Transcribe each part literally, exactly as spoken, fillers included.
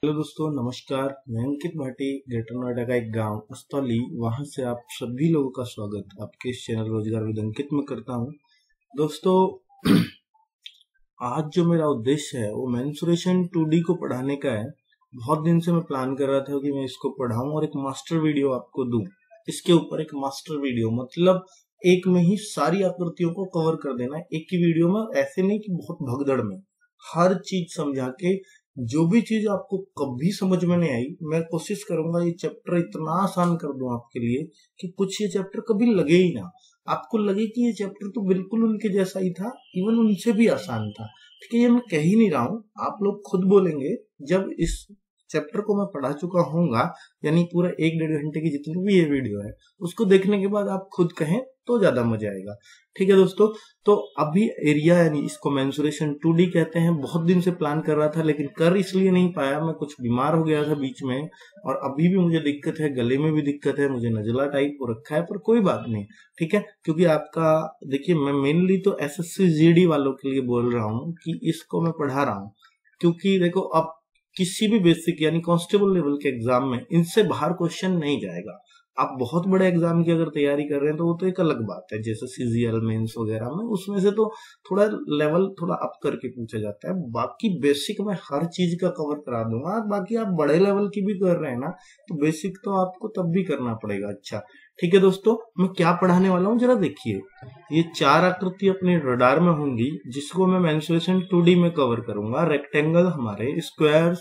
Hello दोस्तों, नमस्कार। मैं अंकित भाटी, ग्रेटर नोएडा का एक गांव अस्तौली, वहां से आप सभी लोगों का स्वागत आपके इस चैनल रोजगार विद अंकित में करता हूं। दोस्तों, आज जो मेरा उद्देश्य है वो मेंसुरेशन टू डी को पढ़ाने का है। बहुत दिन से मैं प्लान कर रहा था कि मैं इसको पढ़ाऊं और एक मास्टर वीडियो आपको दूं। इसके ऊपर एक मास्टर वीडियो मतलब एक में ही सारी आकृतियों को कवर कर देना, एक ही वीडियो में। ऐसे नहीं कि बहुत भगदड़ में, हर चीज समझा के, जो भी चीज आपको कभी समझ में नहीं आई, मैं कोशिश करूंगा ये चैप्टर इतना आसान कर दूं आपके लिए कि कुछ ये चैप्टर कभी लगे ही ना, आपको लगे कि ये चैप्टर तो बिल्कुल उनके जैसा ही था, इवन उनसे भी आसान था। ठीक है, ये मैं कह ही नहीं रहा हूं, आप लोग खुद बोलेंगे जब इस चैप्टर को मैं पढ़ा चुका होऊंगा, यानी पूरा एक डेढ़ घंटे की जितनी भी ये वीडियो है उसको देखने के बाद आप खुद कहें तो ज्यादा मजा आएगा। ठीक है दोस्तों, तो अभी एरिया यानी इसको मेंसुरेशन टू डी कहते हैं। बहुत दिन से प्लान कर रहा था लेकिन कर इसलिए नहीं पाया, मैं कुछ बीमार हो गया था बीच में, और अभी भी मुझे दिक्कत है, गले में भी दिक्कत है, मुझे नजला टाइप हो रखा है, पर कोई बात नहीं। ठीक है, क्योंकि आपका देखिए, मैं मेनली तो S S C G D वालों के लिए बोल रहा हूँ कि इसको मैं पढ़ा रहा हूँ, क्योंकि देखो अब किसी भी बेसिक यानी कांस्टेबल लेवल के एग्जाम में इनसे बाहर क्वेश्चन नहीं जाएगा। आप बहुत बड़े एग्जाम की अगर तैयारी कर रहे हैं तो वो तो एक अलग बात है, जैसे सीजीएल मेंस वगैरह में, उसमें से तो थोड़ा लेवल थोड़ा अप करके पूछा जाता है। बाकी बेसिक में हर चीज का कवर करा दूंगा। बाकी आप बड़े लेवल की भी कर रहे हैं ना, तो बेसिक तो आपको तब भी करना पड़ेगा। अच्छा ठीक है दोस्तों, मैं क्या पढ़ाने वाला हूँ जरा देखिए। ये चार आकृति अपने रडार में होंगी जिसको मैं मेंसुरेशन टू डी में कवर करूंगा। रेक्टेंगल हमारे, स्क्वायर्स,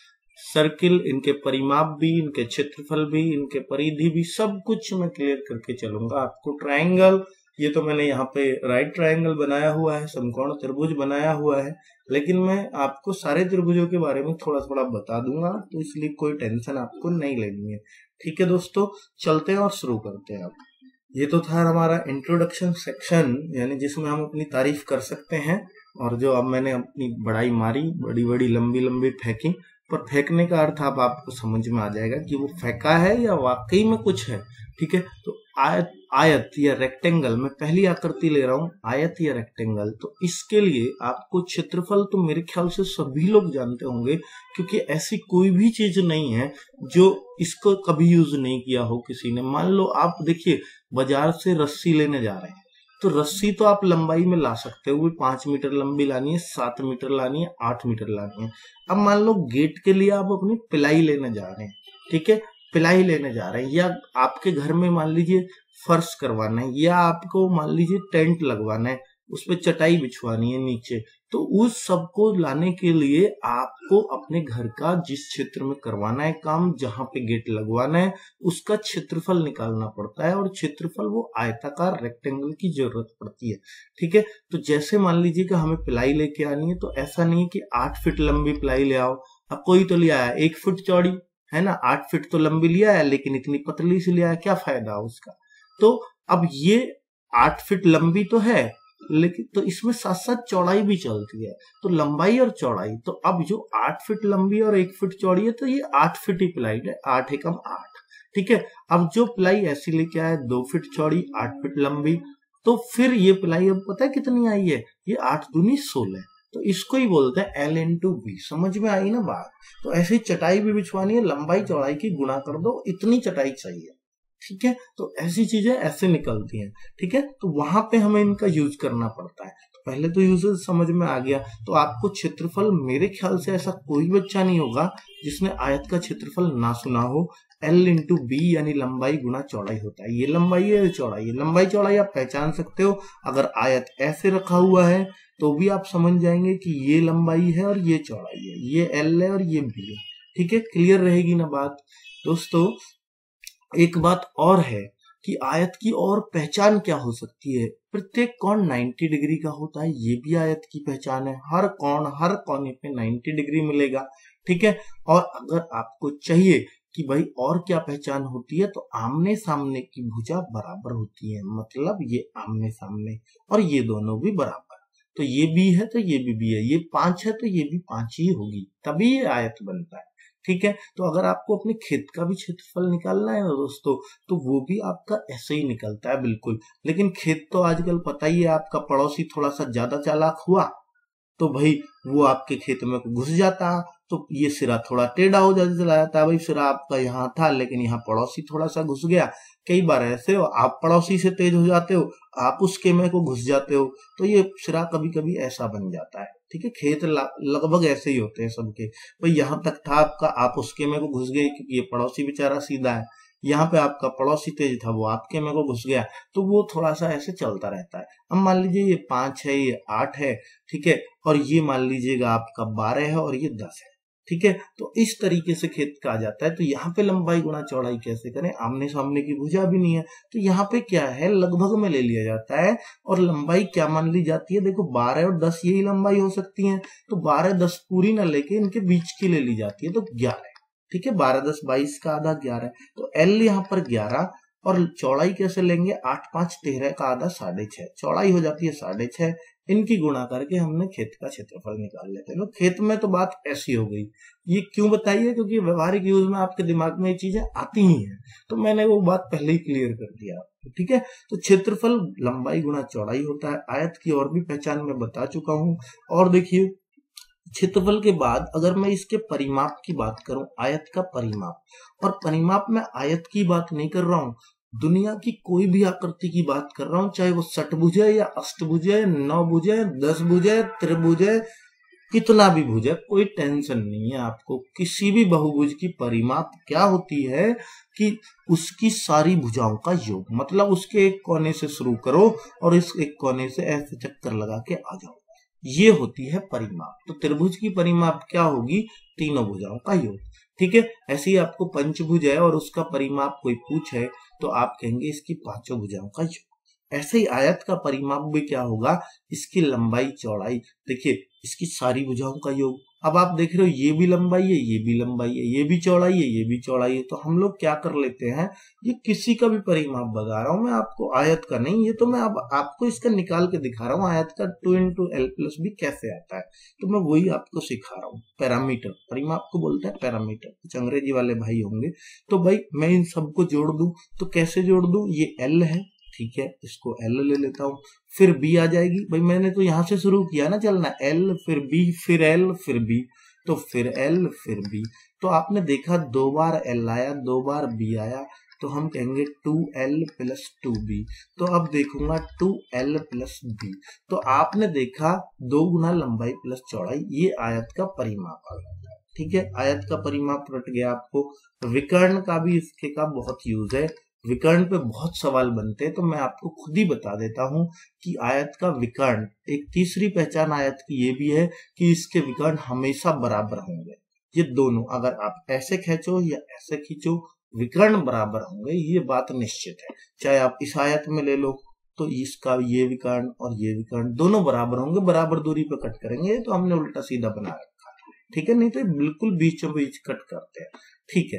सर्किल, इनके परिमाप भी, इनके क्षेत्रफल भी, इनके परिधि भी, सब कुछ मैं क्लियर करके चलूंगा आपको। ट्रायंगल, ये तो मैंने यहाँ पे राइट ट्रायंगल बनाया हुआ है, समकोण त्रिभुज बनाया हुआ है, लेकिन मैं आपको सारे त्रिभुजों के बारे में थोड़ा थोड़ा बता दूंगा, तो इसलिए कोई टेंशन आपको नहीं लेनी है। ठीक है दोस्तों, चलते हैं और शुरू करते हैं। आप ये तो था हमारा इंट्रोडक्शन सेक्शन, यानी जिसमें हम अपनी तारीफ कर सकते हैं, और जो अब मैंने अपनी बड़ाई मारी, बड़ी बड़ी लंबी लंबी फेंकी, पर फेंकने का अर्थ अब आपको समझ में आ जाएगा कि वो फेंका है या वाकई में कुछ है। ठीक है, तो आयत आयत या रेक्टेंगल, मैं पहली आकृति ले रहा हूं, आयत या रेक्टेंगल। तो इसके लिए आपको क्षेत्रफल तो मेरे ख्याल से सभी लोग जानते होंगे, क्योंकि ऐसी कोई भी चीज नहीं है जो इसको कभी यूज नहीं किया हो किसी ने। मान लो आप देखिए, बाजार से रस्सी लेने जा रहे हैं, तो रस्सी तो आप लंबाई में ला सकते हो, पांच मीटर लंबी लानी है, सात मीटर लानी है, आठ मीटर लानी है। अब मान लो गेट के लिए आप अपनी पिलाई लेने जा रहे हैं, ठीक है, पिलाई लेने जा रहे हैं, या आपके घर में मान लीजिए फर्श करवाना है, या आपको मान लीजिए टेंट लगवाना है, उसपे चटाई बिछवानी है नीचे, तो उस सबको लाने के लिए आपको अपने घर का जिस क्षेत्र में करवाना है काम, जहां पे गेट लगवाना है, उसका क्षेत्रफल निकालना पड़ता है, और क्षेत्रफल वो आयताकार रेक्टेंगल की जरूरत पड़ती है। ठीक है, तो जैसे मान लीजिए कि हमें पिलाई लेके आनी है, तो ऐसा नहीं है कि आठ फीट लंबी पिलाई ले आओ। अब कोई तो लिया है एक फीट चौड़ी, है ना, आठ फीट तो लंबी लिया है लेकिन इतनी पतली सी लिया है, क्या फायदा उसका। तो अब ये आठ फीट लंबी तो है, लेकिन तो इसमें साथ साथ चौड़ाई भी चलती है, तो लंबाई और चौड़ाई। तो अब जो आठ फीट लंबी और एक फीट चौड़ी है, तो ये आठ फीट ही पिलाई है, आठ एकम आठ। ठीक है, अब जो पिलाई ऐसी लेके आया दो फीट चौड़ी, आठ फीट लंबी, तो फिर ये पिलाई अब पता है कितनी आई है, ये आठ दूनी सोलह, तो इसको ही बोलते हैं एल इंटू बी। समझ में आई ना बात। तो ऐसे चटाई भी बिछवानी है, लंबाई चौड़ाई की गुणा कर दो, इतनी चटाई चाहिए। ठीक है, तो ऐसी चीजें ऐसे निकलती हैं। ठीक है, तो वहां पे हमें इनका यूज करना पड़ता है। तो पहले तो यूजेस समझ में आ गया। तो आपको क्षेत्रफल, मेरे ख्याल से ऐसा कोई बच्चा नहीं होगा जिसने आयत का क्षेत्रफल ना सुना हो। एल इंटू बी यानी लंबाई गुना चौड़ाई होता है। ये लंबाई है, ये चौड़ाई है। लंबाई चौड़ाई आप पहचान सकते हो, अगर आयत ऐसे रखा हुआ है तो भी आप समझ जाएंगे कि ये लंबाई है और ये चौड़ाई है, ये एल है और ये बी है। ठीक है, क्लियर रहेगी ना बात। दोस्तों, एक बात और है कि आयत की और पहचान क्या हो सकती है। प्रत्येक कोण नब्बे डिग्री का होता है, ये भी आयत की पहचान है। हर कोण, हर कोने पे नब्बे डिग्री मिलेगा। ठीक है, और अगर आपको चाहिए कि भाई और क्या पहचान होती है, तो आमने सामने की भुजा बराबर होती है, मतलब ये आमने सामने और ये दोनों भी बराबर। तो ये भी है तो ये भी भी है, ये पांच है तो ये भी पांच ही होगी, तभी ये आयत बनता है। ठीक है, तो अगर आपको अपने खेत का भी क्षेत्रफल निकालना है ना दोस्तों, तो वो भी आपका ऐसे ही निकलता है बिल्कुल। लेकिन खेत तो आजकल पता ही है, आपका पड़ोसी थोड़ा सा ज्यादा चालाक हुआ तो भाई वो आपके खेत में घुस जाता, तो ये सिरा थोड़ा टेढ़ा हो जाता चला जाता है। भाई सिरा आपका यहाँ था लेकिन यहाँ पड़ोसी थोड़ा सा घुस गया। कई बार ऐसे हो आप पड़ोसी से तेज हो जाते हो, आप उसके में को घुस जाते हो, तो ये सिरा कभी कभी ऐसा बन जाता है। ठीक है, खेत लगभग ऐसे ही होते हैं सबके। भाई यहाँ तक था आपका, आप उसके में को घुस गए क्योंकि ये पड़ोसी बेचारा सीधा है। यहाँ पे आपका पड़ोसी तेज था, वो आपके में को घुस गया, तो वो थोड़ा सा ऐसे चलता रहता है। अब मान लीजिए ये पांच है, ये आठ है, ठीक है, और ये मान लीजिएगा आपका बारह है और ये दस है। ठीक है, तो इस तरीके से खेत का आ जाता है। तो यहाँ पे लंबाई गुणा चौड़ाई कैसे करें, आमने सामने की भुजा भी नहीं है, तो यहाँ पे क्या है, लगभग में ले लिया जाता है और लंबाई क्या मान ली जाती है। देखो बारह और दस यही लंबाई हो सकती है, तो बारह दस पूरी ना लेके इनके बीच की ले ली जाती है, तो ग्यारह। ठीक है, बारह दस बाईस का आधा ग्यारह, तो एल यहाँ पर ग्यारह, और चौड़ाई कैसे लेंगे, आठ पांच तेरह का आधा साढ़े छह, चौड़ाई हो जाती है साढ़े छह। इनकी गुणा करके हमने खेत का क्षेत्रफल निकाल लेते हैं। खेत में तो बात ऐसी हो गई। ये क्यों बताइए, क्योंकि व्यवहारिक यूज में आपके दिमाग में ये चीजें आती ही हैं, तो मैंने वो बात पहले ही क्लियर कर दिया आपको। ठीक है, तो क्षेत्रफल लंबाई गुणा चौड़ाई होता है। आयत की और भी पहचान मैं बता चुका हूं। और देखिए क्षेत्रफल के बाद अगर मैं इसके परिमाप की बात करूं, आयत का परिमाप, और परिमाप में आयत की बात नहीं कर रहा हूं, दुनिया की कोई भी आकृति की बात कर रहा हूं, चाहे वो षटभुज है या अष्टभुज है, नौभुज है, दस भुज है, त्रिभुज है, कितना भी भुज है, कोई टेंशन नहीं है आपको। किसी भी बहुभुज की परिमाप क्या होती है कि उसकी सारी भुजाओं का योग, मतलब उसके एक कोने से शुरू करो और इस एक कोने से ऐसे चक्कर लगा के आ जाओ, ये होती है परिमाप। तो त्रिभुज की परिमाप क्या होगी, तीनों भुजाओं का योग। ठीक है, ऐसे ही आपको पंचभुज है और उसका परिमाप कोई पूछे तो आप कहेंगे इसकी पांचों भुजाओं का योग। ऐसे ही आयत का परिमाप भी क्या होगा, इसकी लंबाई चौड़ाई, देखिए इसकी सारी भुजाओं का योग। अब आप देख रहे हो ये भी लंबाई है, ये भी लंबाई है, ये भी चौड़ाई है, ये भी चौड़ाई है, तो हम लोग क्या कर लेते हैं, ये किसी का भी परिमाप बता रहा हूं मैं आपको, आयत का नहीं, ये तो मैं अब आप, आपको इसका निकाल के दिखा रहा हूँ। आयत का two into L plus B कैसे आता है, तो मैं वही आपको सिखा रहा हूँ। पैरामीटर, परिमाप को बोलते हैं पैरामीटर, कुछ अंग्रेजी वाले भाई होंगे। तो भाई मैं इन सबको जोड़ दूं, तो कैसे जोड़ दूं, ये एल है, ठीक है, इसको एल ले लेता हूं, फिर बी आ जाएगी। भाई मैंने तो यहां से शुरू किया ना चलना, एल फिर बी फिर एल फिर बी, तो फिर एल फिर बी। तो आपने देखा दो बार एल आया, दो बार बी आया, तो हम कहेंगे two L plus two B. तो अब देखूंगा टू एल प्लस बी, तो आपने देखा दो गुना लंबाई प्लस चौड़ाई, ये आयत का परिमाप आ गया। ठीक है, आयत का परिमाप रट गया आपको। विकर्ण का भी इसके का बहुत यूज है, विकर्ण पे बहुत सवाल बनते हैं, तो मैं आपको खुद ही बता देता हूं कि आयत का विकर्ण, एक तीसरी पहचान आयत की ये भी है कि इसके विकर्ण हमेशा बराबर होंगे। ये दोनों, अगर आप ऐसे खींचो या ऐसे खींचो, विकर्ण बराबर होंगे, ये बात निश्चित है। चाहे आप इस आयत में ले लो, तो इसका ये विकर्ण और ये विकर्ण दोनों बराबर होंगे, बराबर दूरी पे कट करेंगे। तो हमने उल्टा सीधा बना रखा, ठीक है, नहीं तो बिल्कुल बीचों बीच कट करते हैं। ठीक है,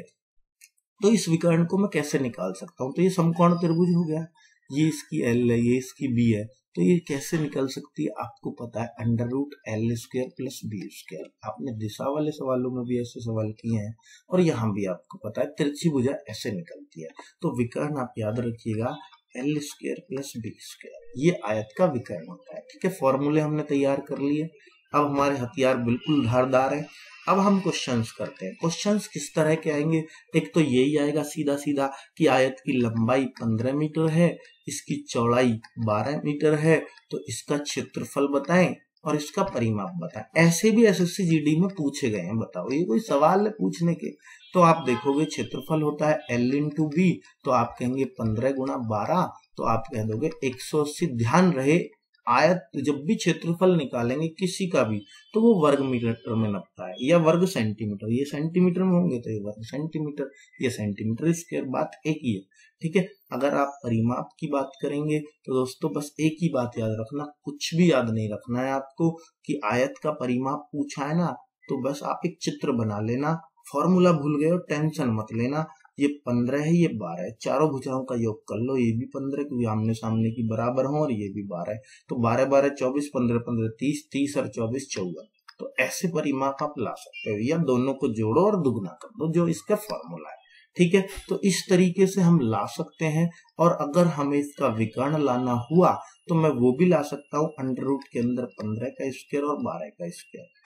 तो इस विकर्ण को मैं कैसे निकाल सकता हूं, तो ये समकोण त्रिभुज हो गया, ये इसकी एल है, ये इसकी बी है, तो ये कैसे निकल सकती है, आपको पता है, under root L square plus B square. आपने दिशा वाले सवालों में भी ऐसे सवाल किए हैं और यहाँ भी आपको पता है तिरछी भुजा ऐसे निकलती है। तो विकर्ण आप याद रखिएगा, L square plus B square, ये आयत का विकर्ण होता है। ठीक है, फॉर्मूले हमने तैयार कर लिए। अब हमारे हथियार बिल्कुल धारदार है। अब हम क्वेश्चंस करते हैं। क्वेश्चंस किस तरह के आएंगे, एक तो यही आएगा सीधा सीधा कि आयत की लंबाई पंद्रह मीटर है, इसकी चौड़ाई बारह मीटर है, तो इसका क्षेत्रफल बताएं और इसका परिमाप बताएं। ऐसे भी एसएससी जीडी में पूछे गए हैं, बताओ ये कोई सवाल है पूछने के। तो आप देखोगे क्षेत्रफल होता है एल इंटू बी, तो आप कहेंगे पंद्रह गुणा बारह, तो आप कह दोगे एक सौ अस्सी। ध्यान रहे आयत जब भी क्षेत्रफल निकालेंगे किसी का भी, तो वो वर्ग मीटर में नपता है या वर्ग सेंटीमीटर। ये सेंटीमीटर में होंगे तो ये वर्ग सेंटीमीटर, ये सेंटीमीटर स्क्वायर, बात एक ही है। ठीक है, अगर आप परिमाप की बात करेंगे तो दोस्तों बस एक ही बात याद रखना, कुछ भी याद नहीं रखना है आपको कि आयत का परिमाप पूछा है ना, तो बस आप एक चित्र बना लेना, फॉर्मूला भूल गए हो टेंशन मत लेना। ये पंद्रह है, ये बारह है, चारों भुजाओं का योग कर लो, ये भी पंद्रह क्योंकि आमने सामने की बराबर हो, और ये भी बारह है, तो बारह बारह चौबीस, पंद्रह पंद्रह तीस, तीस और चौबीस चौवन। तो ऐसे परिमाप आप ला सकते हो, या दोनों को जोड़ो और दुगना कर दो, जो इसका फॉर्मूला है। ठीक है, तो इस तरीके से हम ला सकते हैं। और अगर हमें इसका विकर्ण लाना हुआ तो मैं वो भी ला सकता हूँ, अंडर रूट के अंदर पंद्रह का स्क्वायर और बारह का स्क्वायर।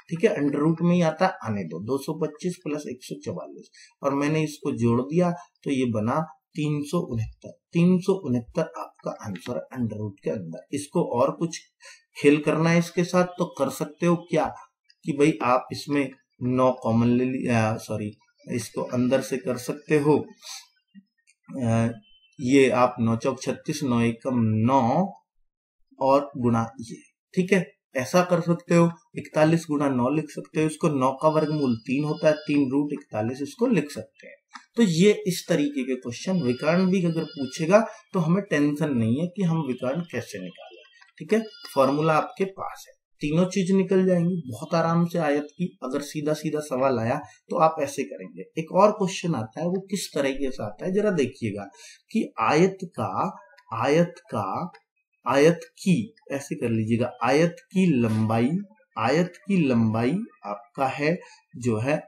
ठीक है, अंडर रूट में ही आता है, आने दो, दो सौ पच्चीस प्लस एक सौ चवालीस और मैंने इसको जोड़ दिया तो ये बना तीन सौ उनहत्तर। तीन सौ उनहत्तर आपका आंसर अंडर रूट के अंदर। इसको और कुछ खेल करना है इसके साथ तो कर सकते हो क्या कि भाई आप इसमें नौ कॉमन ले लिया, सॉरी इसको अंदर से कर सकते हो, आ, ये आप नौ चौक छत्तीस, नौ एकम नौ और गुणा ये, ठीक है, ऐसा कर सकते हो। इकतालीस गुणा नौ लिख सकते हो, इसको नौ का वर्गमूल तीन होता है, तीन रूट इकतालीस इसको लिख सकते हैं। तो ये इस तरीके के क्वेश्चन विकर्ण भी अगर पूछेगा तो हमें टेंशन नहीं है कि हम विकर्ण कैसे निकालें, ठीक है, फॉर्मूला आपके पास है, तीनों चीज निकल जाएंगी बहुत आराम से। आयत की अगर सीधा सीधा सवाल आया तो आप ऐसे करेंगे। एक और क्वेश्चन आता है, वो किस तरीके से आता है जरा देखिएगा कि आयत का आयत का आयत की, ऐसे कर लीजिएगा, आयत की लंबाई, आयत की लंबाई आपका है जो है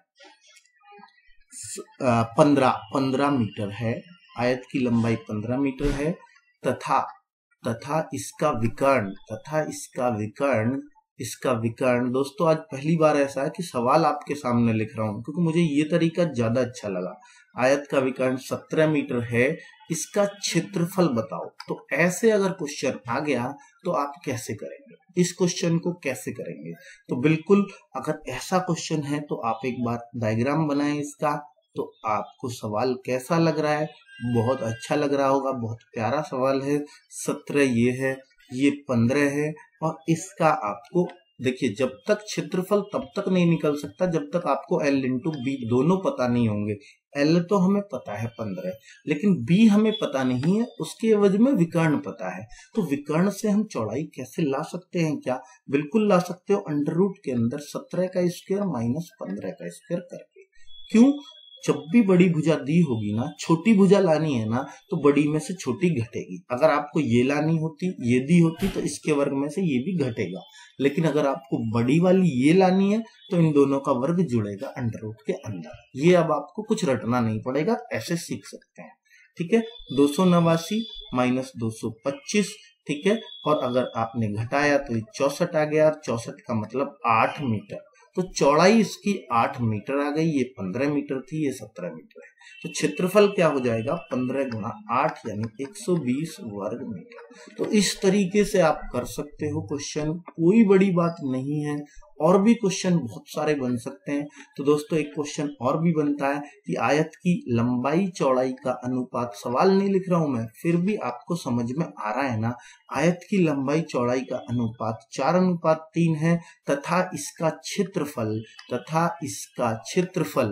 पंद्रह पंद्रह मीटर है, आयत की लंबाई पंद्रह मीटर है, तथा तथा इसका विकर्ण तथा इसका विकर्ण इसका विकर्ण दोस्तों आज पहली बार ऐसा है कि सवाल आपके सामने लिख रहा हूं क्योंकि मुझे ये तरीका ज्यादा अच्छा लगा। आयत का विकर्ण सत्रह मीटर है, इसका क्षेत्रफल बताओ। तो ऐसे अगर क्वेश्चन आ गया तो आप कैसे करेंगे, इस क्वेश्चन को कैसे करेंगे? तो बिल्कुल अगर ऐसा क्वेश्चन है तो आप एक बार डायग्राम बनाएं इसका, तो आपको सवाल कैसा लग रहा है? बहुत अच्छा लग रहा होगा, बहुत प्यारा सवाल है। सत्रह ये है, ये पंद्रह है और इसका आपको देखिए जब तक क्षेत्रफल तब तक नहीं निकल सकता जब तक आपको L इंटू बी दोनों पता नहीं होंगे। L तो हमें पता है पंद्रह, लेकिन B हमें पता नहीं है, उसके एवज में विकर्ण पता है। तो विकर्ण से हम चौड़ाई कैसे ला सकते हैं? क्या बिल्कुल ला सकते हो, अंडर रूट के अंदर सत्रह का स्क्वायर माइनस पंद्रह का स्क्वायर करके। क्यों? जब भी बड़ी भुजा दी होगी ना, छोटी भुजा लानी है ना, तो बड़ी में से छोटी घटेगी। अगर आपको ये लानी होती, ये दी होती तो इसके वर्ग में से ये भी घटेगा, लेकिन अगर आपको बड़ी वाली ये लानी है तो इन दोनों का वर्ग जुड़ेगा अंडर रूट के अंदर। ये अब आपको कुछ रटना नहीं पड़ेगा, ऐसे सीख सकते हैं, ठीक है। दो सौ नवासी माइनस दो सौ पच्चीस, ठीक है, और अगर आपने घटाया तो ये चौसठ आ गया, चौसठ का मतलब आठ मीटर। तो चौड़ाई इसकी आठ मीटर आ गई, ये पंद्रह मीटर थी, ये सत्रह मीटर है। तो क्षेत्रफल क्या हो जाएगा? पंद्रह गुना आठ यानी एक सौ बीस वर्ग मीटर। तो इस तरीके से आप कर सकते हो क्वेश्चन, कोई बड़ी बात नहीं है। और भी क्वेश्चन बहुत सारे बन सकते हैं। तो दोस्तों एक क्वेश्चन और भी बनता है कि आयत की लंबाई चौड़ाई का अनुपात, सवाल नहीं लिख रहा हूं मैं, फिर भी आपको समझ में आ रहा है ना। आयत की लंबाई चौड़ाई का अनुपात चार अनुपात तीन है, तथा इसका क्षेत्रफल तथा इसका क्षेत्रफल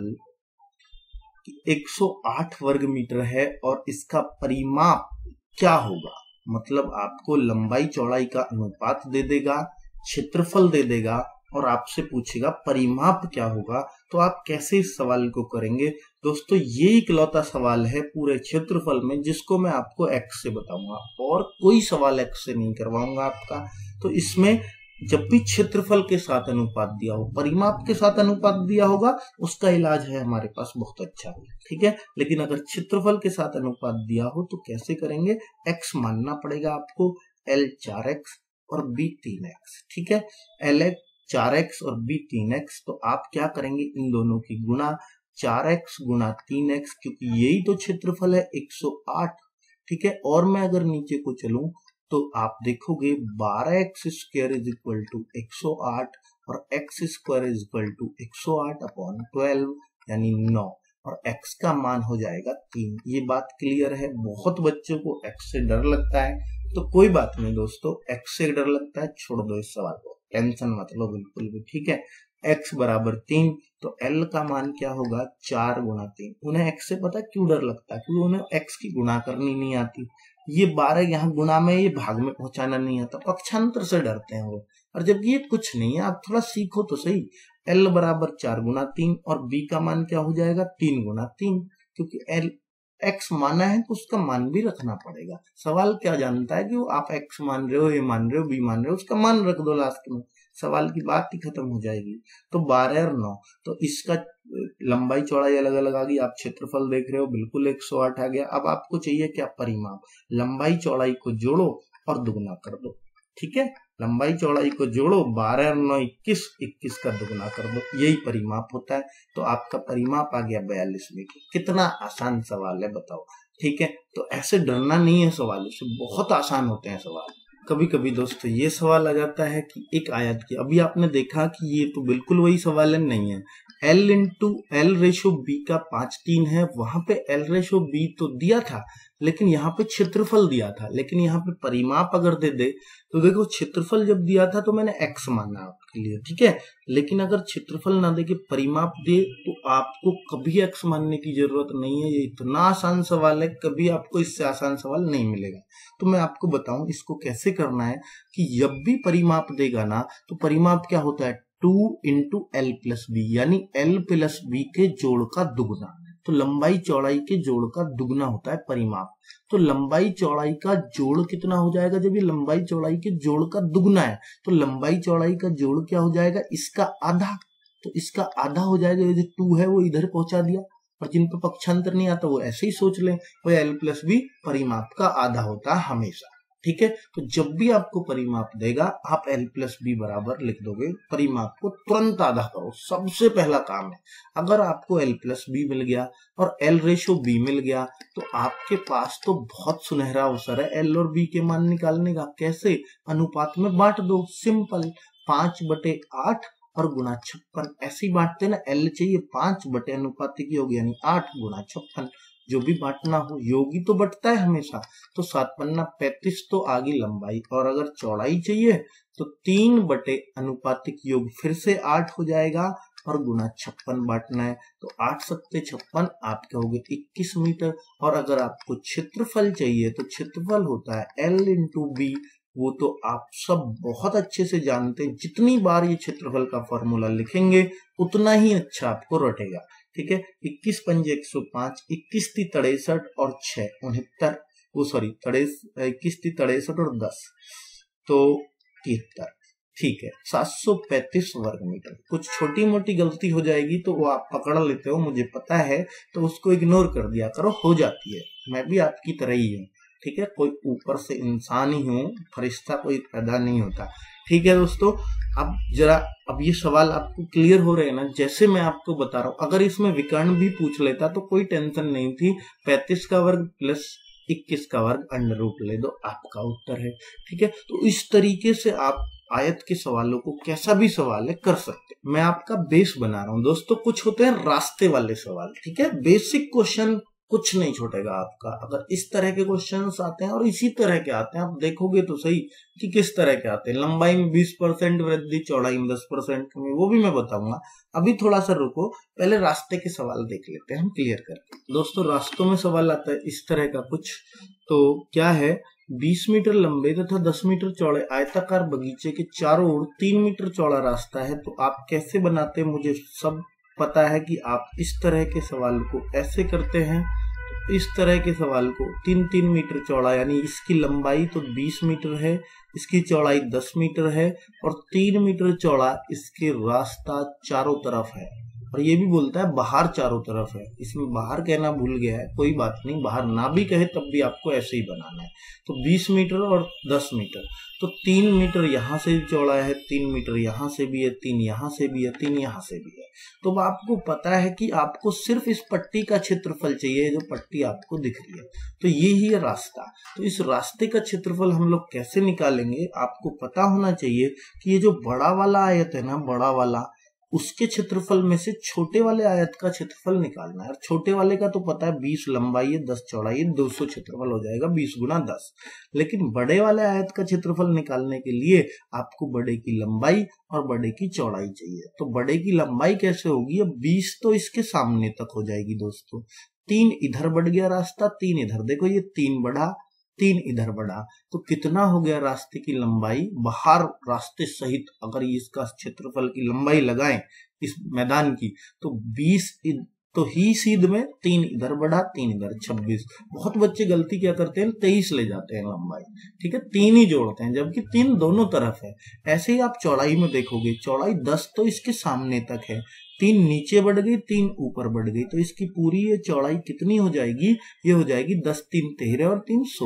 एक सौ आठ वर्ग मीटर है और इसका परिमाप क्या होगा? मतलब आपको लंबाई चौड़ाई का अनुपात दे देगा, क्षेत्रफल दे देगा और आपसे पूछेगा परिमाप क्या होगा। तो आप कैसे इस सवाल को करेंगे? दोस्तों ये इकलौता सवाल है पूरे क्षेत्रफल में जिसको मैं आपको एक्स से बताऊंगा, और कोई सवाल एक्स से नहीं करवाऊंगा आपका। तो इसमें जब भी क्षेत्रफल के साथ अनुपात दिया हो, परिमाप के साथ अनुपात दिया होगा, उसका इलाज है हमारे पास बहुत अच्छा, ठीक है। लेकिन अगर क्षेत्रफल के साथ अनुपात दिया हो तो कैसे करेंगे? एक्स मानना पड़ेगा आपको, एल चार एक्स और बी तीन एक्स, ठीक है। एल एक्स चार एक्स और बी तीन एक्स, तो आप क्या करेंगे? इन दोनों की गुना, चार एक्स गुना तीन एक्स, क्योंकि यही तो क्षेत्रफल है एक सौ आठ, ठीक है। और मैं अगर नीचे को चलूं तो आप देखोगे बारह X square is equal to एक सौ आठ और X square is equal to एक सौ आठ अपॉन ट्वेल्व यानी नौ, और x का मान हो जाएगा तीन। ये बात क्लियर है। बहुत बच्चों को x से डर लगता है, तो कोई बात नहीं दोस्तों, x से डर लगता है छोड़ दो इस सवाल को, टेंशन मत लो बिल्कुल भी, ठीक है। x बराबर तीन, तो l का मान क्या होगा? चार गुना तीन। उन्हें x से पता क्यों डर लगता है? क्योंकि उन्हें x की गुणा करनी नहीं आती। ये बारह यहाँ गुणा में, ये भाग में पहुंचाना नहीं आता, पक्षांतर से डरते हैं वो। और जबकि ये कुछ नहीं है, आप थोड़ा सीखो तो सही। L बराबर चार गुना तीन और B का मान क्या हो जाएगा? तीन गुना तीन, क्योंकि L x माना है तो उसका मान भी रखना पड़ेगा। सवाल क्या जानता है कि वो आप x मान रहे हो, ये मान रहे हो, B मान रहे हो, उसका मान रख दो लास्ट में, सवाल की बात ही खत्म हो जाएगी। तो बारह और नौ, तो इसका लंबाई चौड़ाई अलग अलग आ गई। आप क्षेत्रफल देख रहे हो बिल्कुल एक सौ आठ आ गया। अब आपको चाहिए क्या? परिमाप। लंबाई चौड़ाई को जोड़ो और दुगना कर दो, ठीक है। लंबाई चौड़ाई को जोड़ो, बारह और नौ इक्कीस, इक्कीस का दुगना कर दो, यही परिमाप होता है। तो आपका परिमाप आ गया बयालीस मीटर। कितना आसान सवाल है बताओ, ठीक है। तो ऐसे डरना नहीं है सवालों से, बहुत आसान होते हैं सवाल। कभी कभी दोस्तों ये सवाल आ जाता है कि एक आयत की, अभी आपने देखा कि ये तो बिल्कुल वही सवाल है, नहीं है। L into L ratio B का पांच तीन है, वहां पे L रेशो बी तो दिया था, लेकिन यहाँ पे क्षेत्रफल दिया था। लेकिन यहाँ पे परिमाप अगर दे दे तो देखो, क्षेत्रफल जब दिया था तो मैंने x माना आपके लिए, ठीक है। लेकिन अगर क्षेत्रफल ना दे के परिमाप दे तो आपको कभी x मानने की जरूरत नहीं है। ये इतना आसान सवाल है, कभी आपको इससे आसान सवाल नहीं मिलेगा। तो मैं आपको बताऊं इसको कैसे करना है, कि जब भी परिमाप देगा ना तो परिमाप क्या होता है, two into L plus B, यानी एल प्लस बी के जोड़ का दुगना। तो लंबाई चौड़ाई के जोड़ का दुगना होता है परिमाप। तो लंबाई चौड़ाई का जोड़ कितना हो जाएगा, जब ये लंबाई चौड़ाई के जोड़ का दुगना है तो लंबाई चौड़ाई का जोड़ क्या हो जाएगा, इसका आधा। तो इसका आधा हो जाएगा, ये जो टू है वो इधर पहुंचा दिया, और जिन पे पक्षांतर नहीं आता वो ऐसे ही सोच लें, वो एल प्लस बी परिमाप का आधा होता है हमेशा, ठीक है। तो जब भी आपको परिमाप देगा आप L प्लस बी बराबर लिख दोगे, परिमाप को तुरंत आधा करो, सबसे पहला काम है। अगर आपको L प्लस बी मिल गया और L रेशो बी मिल गया तो आपके पास तो बहुत सुनहरा अवसर है L और B के मान निकालने का। कैसे, अनुपात में बांट दो, सिंपल, पांच बटे आठ और गुना छप्पन, ऐसे ही बांटते ना। L चाहिए पांच बटे अनुपातिक योग यानी आठ गुना छप्पन, जो भी बांटना हो, योगी तो बटता है हमेशा। तो सात पन्ना पैंतीस तो आगे लंबाई, और अगर चौड़ाई चाहिए तो तीन बटे अनुपातिक योग फिर से आठ हो जाएगा और गुना छप्पन बांटना है। तो आठ सत्ते छप्पन, आप कहोगे इक्कीस मीटर। और अगर आपको क्षेत्रफल चाहिए तो क्षेत्रफल होता है एल इंटू बी, वो तो आप सब बहुत अच्छे से जानते हैं। जितनी बार ये क्षेत्रफल का फॉर्मूला लिखेंगे उतना ही अच्छा आपको रटेगा, ठीक है। इक्कीस पंजे एक सौ पांच, इक्कीस ती तड़ेसठ और छह उनहत्तर, वो सॉरी तड़ेस इक्कीस ती तड़ेसठ और दस तो तिहत्तर, ठीक है। सात सौ पैंतीस वर्ग मीटर। कुछ छोटी मोटी गलती हो जाएगी तो वो आप पकड़ लेते हो, मुझे पता है, तो उसको इग्नोर कर दिया करो, हो जाती है। मैं भी आपकी तरह ही हूँ, ठीक है। कोई ऊपर से इंसान ही हूँ, फरिश्ता कोई पैदा नहीं होता, ठीक है दोस्तों। अब जरा अब ये सवाल आपको क्लियर हो रहे हैं ना, जैसे मैं आपको बता रहा हूँ। अगर इसमें विकर्ण भी पूछ लेता तो कोई टेंशन नहीं थी, पैंतीस का वर्ग प्लस इक्कीस का वर्ग अंडर रूट ले दो, आपका उत्तर है, ठीक है। तो इस तरीके से आप आयत के सवालों को, कैसा भी सवाल है, कर सकते हैं। मैं आपका बेस बना रहा हूँ दोस्तों। कुछ होते हैं रास्ते वाले सवाल, ठीक है, बेसिक क्वेश्चन कुछ नहीं छूटेगा आपका। अगर इस तरह के क्वेश्चंस आते हैं और इसी तरह के आते हैं, आप देखोगे तो सही कि किस तरह के आते हैं। लंबाई में बीस परसेंट वृद्धि, चौड़ाई में दस परसेंट कमी, वो भी मैं बताऊंगा। अभी थोड़ा सा रुको, पहले रास्ते के सवाल देख लेते हैं हम क्लियर करके। दोस्तों रास्तों में सवाल आता है इस तरह का कुछ, तो क्या है, बीस मीटर लंबे तथा दस मीटर चौड़े आयताकार बगीचे के चारों ओर तीन मीटर चौड़ा रास्ता है। तो आप कैसे बनाते हैं मुझे सब पता है कि आप इस तरह के सवाल को ऐसे करते हैं। तो इस तरह के सवाल को तीन तीन मीटर चौड़ा, यानी इसकी लंबाई तो बीस मीटर है, इसकी चौड़ाई दस मीटर है और तीन मीटर चौड़ा इसके रास्ता चारों तरफ है। और ये भी बोलता है बाहर चारों तरफ है, इसमें बाहर कहना भूल गया है, कोई बात नहीं, बाहर ना भी कहे तब भी आपको ऐसे ही बनाना है। तो बीस मीटर और दस मीटर, तो तीन मीटर यहाँ से चौड़ा है, तीन मीटर यहाँ से भी है, तीन यहाँ से भी है, तीन यहाँ से भी है। तो आपको पता है कि आपको सिर्फ इस पट्टी का क्षेत्रफल चाहिए, जो पट्टी आपको दिख रही है। तो ये ही है रास्ता। तो इस रास्ते का क्षेत्रफल हम लोग कैसे निकालेंगे, आपको पता होना चाहिए कि ये जो बड़ा वाला आयत है ना, बड़ा वाला, उसके क्षेत्रफल में से छोटे वाले आयत का क्षेत्रफल निकालना है। और छोटे वाले का तो पता है बीस लंबाई है, दस चौड़ाई है, दो सौ क्षेत्रफल हो जाएगा, बीस गुना दस। लेकिन बड़े वाले आयत का क्षेत्रफल निकालने के लिए आपको बड़े की लंबाई और बड़े की चौड़ाई चाहिए। तो बड़े की लंबाई कैसे होगी, अब बीस तो इसके सामने तक हो जाएगी दोस्तों, तीन इधर बढ़ गया रास्ता, तीन इधर, देखो ये तीन बढ़ा, तीन इधर बढ़ा, तो कितना हो गया रास्ते की लंबाई बाहर रास्ते सहित। अगर इसका क्षेत्रफल की लंबाई लगाएं इस मैदान की तो बीस, तो ही सीध में तीन इधर बढ़ा, तीन इधर, छब्बीस। बहुत बच्चे गलती क्या करते हैं, तेईस ले जाते हैं लंबाई, ठीक है, तीन ही जोड़ते हैं, जबकि तीन दोनों तरफ है। ऐसे ही आप चौड़ाई में देखोगे, चौड़ाई दस तो इसके सामने तक है, तीन नीचे बढ़ गई, तीन ऊपर बढ़ गई, तो इसकी पूरी ये चौड़ाई कितनी हो जाएगी, ये हो जाएगी दस तीन तेरह और तीन सोलह।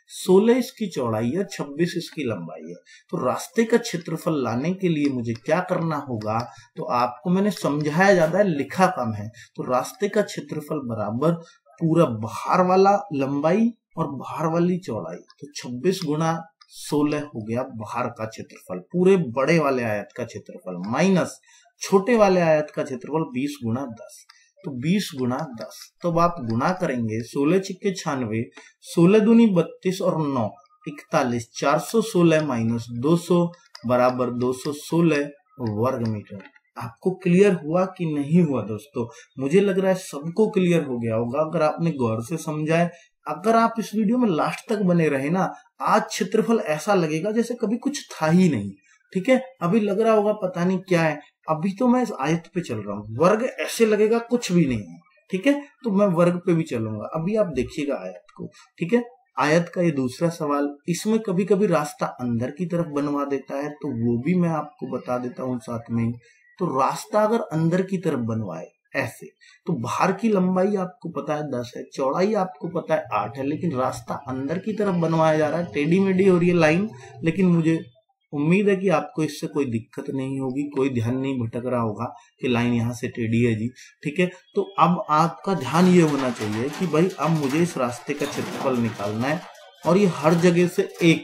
सोलह इसकी चौड़ाई है, छब्बीस इसकी लंबाई है। तो रास्ते का क्षेत्रफल लाने के लिए मुझे क्या करना होगा, तो आपको मैंने समझाया ज्यादा है, लिखा कम है। तो रास्ते का क्षेत्रफल बराबर पूरा बाहर वाला लंबाई और बाहर वाली चौड़ाई, तो छब्बीस गुना सोलह हो गया बाहर का क्षेत्रफल, पूरे बड़े वाले आयत का क्षेत्रफल, माइनस छोटे वाले आयत का क्षेत्रफल बीस गुना दस, तो बीस गुना दस। तो अब आप गुना करेंगे, सोलह छिक्के छियानवे, सोलह दूनी बत्तीस और नौ इकतालीस, चार सौ सोलह माइनस दो सौ बराबर दो सौ सोलह वर्ग मीटर। आपको क्लियर हुआ कि नहीं हुआ दोस्तों? मुझे लग रहा है सबको क्लियर हो गया होगा अगर आपने गौर से समझा है। अगर आप इस वीडियो में लास्ट तक बने रहे ना, आज क्षेत्रफल ऐसा लगेगा जैसे कभी कुछ था ही नहीं। ठीक है, अभी लग रहा होगा पता नहीं क्या है, अभी तो मैं इस आयत पे चल रहा हूँ, वर्ग ऐसे लगेगा कुछ भी नहीं है। ठीक है, तो मैं वर्ग पे भी चलूंगा। अभी आप देखिएगा आयत को। ठीक है, आयत का ये दूसरा सवाल, इसमें कभी कभी रास्ता अंदर की तरफ बनवा देता है, तो वो भी मैं आपको बता देता हूँ साथ में। तो रास्ता अगर अंदर की तरफ बनवाए ऐसे, तो बाहर की लंबाई आपको पता है दस है, चौड़ाई आपको पता है आठ है, लेकिन रास्ता अंदर की तरफ बनवाया जा रहा है, टेढ़ी मेढ़ी हो रही है लाइन, लेकिन मुझे उम्मीद है कि आपको इससे कोई दिक्कत नहीं होगी, कोई ध्यान नहीं भटक रहा होगा कि लाइन यहाँ से टेढ़ी है जी। ठीक है, तो अब आपका ध्यान ये होना चाहिए कि भाई अब मुझे इस रास्ते का क्षेत्रफल निकालना है, और ये हर जगह से एक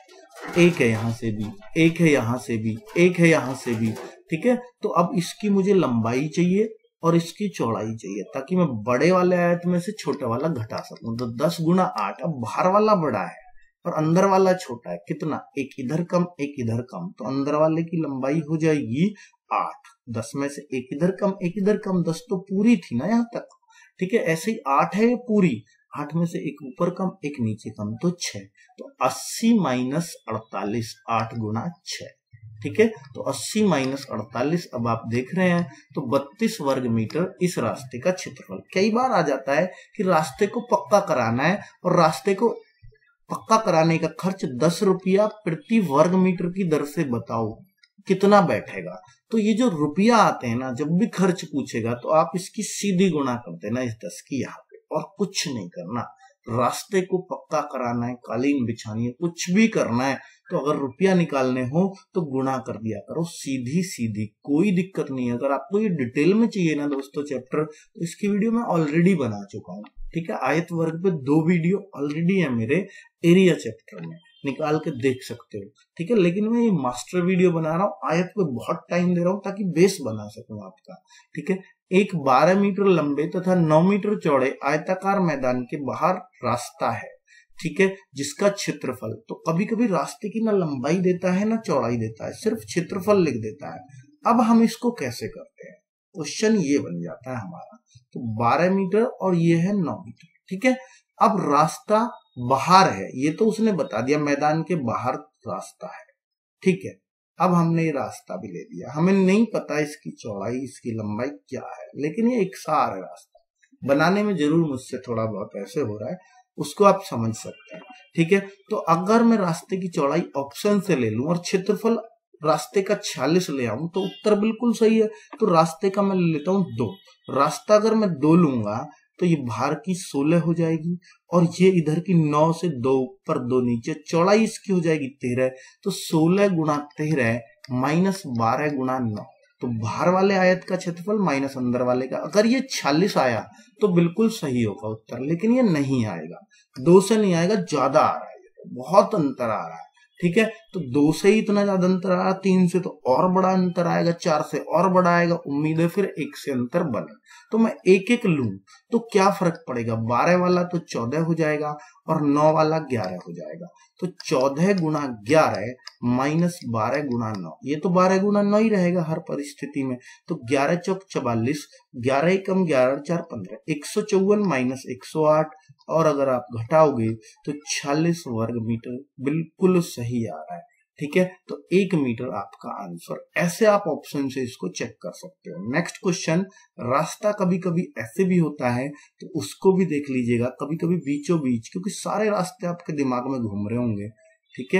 एक है, यहाँ से भी एक है, यहाँ से भी एक है, यहाँ से भी। ठीक है, तो अब इसकी मुझे लंबाई चाहिए और इसकी चौड़ाई चाहिए, ताकि मैं बड़े वाले आयत में से छोटा वाला घटा सकूं। तो दस गुना आठ, अब बाहर वाला बड़ा है और अंदर वाला छोटा है, कितना, एक इधर कम एक इधर कम, तो अंदर वाले की लंबाई हो जाएगी आठ, दस में से एक इधर कम एक इधर कम, दस तो पूरी थी ना यहाँ तक। ठीक है, ऐसे ही आठ है पूरी, आठ में से एक ऊपर कम एक नीचे कम, तो छह, तो अस्सी माइनस अड़तालीस, आठ गुना छह। ठीक है, तो अस्सी माइनस अड़तालीस, अब आप देख रहे हैं तो बत्तीस वर्ग मीटर इस रास्ते का क्षेत्रफल। कई बार आ जाता है कि रास्ते को पक्का कराना है, और रास्ते को पक्का कराने का खर्च दस रुपया प्रति वर्ग मीटर की दर से बताओ कितना बैठेगा। तो ये जो रुपया आते हैं ना, जब भी खर्च पूछेगा तो आप इसकी सीधी गुणा कर देना इस दस की यहाँ पे, और कुछ नहीं करना। रास्ते को पक्का कराना है, कालीन बिछानी है, कुछ भी करना है, तो अगर रुपया निकालने हो तो गुणा कर दिया करो, सीधी सीधी, कोई दिक्कत नहीं है। अगर आपको ये डिटेल में चाहिए ना दोस्तों चैप्टर, तो इसकी वीडियो मैं ऑलरेडी बना चुका हूँ। ठीक है, आयत वर्ग पे दो वीडियो ऑलरेडी है मेरे एरिया चैप्टर में, निकाल के देख सकते हो। ठीक है, लेकिन मैं ये मास्टर वीडियो बना रहा हूँ, आयत पे बहुत टाइम दे रहा हूँ ताकि बेस बना सकूं आपका। ठीक है, एक बारह मीटर लंबे तथा नौ मीटर चौड़े आयताकार मैदान के बाहर रास्ता है। ठीक है, जिसका क्षेत्रफल, तो कभी कभी रास्ते की ना लंबाई देता है ना चौड़ाई देता है, सिर्फ क्षेत्रफल लिख देता है। अब हम इसको कैसे करते हैं, क्वेश्चन ये बन जाता है हमारा। तो बारह मीटर और ये है नौ मीटर। ठीक है, अब रास्ता बाहर है, ये तो उसने बता दिया मैदान के बाहर रास्ता है। ठीक है, अब हमने ये रास्ता भी ले दिया, हमें नहीं पता इसकी चौड़ाई इसकी लंबाई क्या है, लेकिन ये एकसार है रास्ता। बनाने में जरूर मुझसे थोड़ा बहुत ऐसे हो रहा है, उसको आप समझ सकते हैं। ठीक है, तो अगर मैं रास्ते की चौड़ाई ऑप्शन से ले लूं और क्षेत्रफल रास्ते का छियालीस ले आऊं, तो उत्तर बिल्कुल सही है। तो रास्ते का मैं ले लेता हूं दो, रास्ता अगर मैं दो लूंगा तो ये बाहर की सोलह हो जाएगी, और ये इधर की नौ से दो ऊपर दो नीचे, चौड़ाई इसकी हो जाएगी तेरह। तो सोलह गुना तेरह माइनस बारह गुना नौ, तो बाहर वाले आयत का क्षेत्रफल माइनस अंदर वाले का। अगर ये छियालीस आया तो बिल्कुल सही होगा उत्तर, लेकिन ये नहीं आएगा, दो से नहीं आएगा, ज्यादा आ रहा है, बहुत अंतर आ रहा है। ठीक है, तो दो से ही इतना ज्यादा अंतर आया, तीन से तो और बड़ा अंतर आएगा, चार से और बड़ा आएगा, उम्मीद है फिर एक से अंतर बने। तो मैं एक एक लूं तो क्या फर्क पड़ेगा, बारह वाला तो चौदह हो जाएगा और नौ वाला ग्यारह हो जाएगा। तो चौदह गुना ग्यारह माइनस बारह गुना नौ, ये तो बारह गुना नौ ही रहेगा हर परिस्थिति में। तो ग्यारह चौक चवालीस, ग्यारह कम ग्यारह चार पंद्रह, एक सौ चौवन माइनस एक सौ आठ, और अगर आप घटाओगे तो छियालीस वर्ग मीटर बिल्कुल सही आ रहा है। ठीक है, तो एक मीटर आपका आंसर। ऐसे आप ऑप्शन से इसको चेक कर सकते हो। नेक्स्ट क्वेश्चन, रास्ता कभी कभी ऐसे भी होता है, तो उसको भी देख लीजिएगा, कभी कभी बीचों बीच, क्योंकि सारे रास्ते आपके दिमाग में घूम रहे होंगे। ठीक है,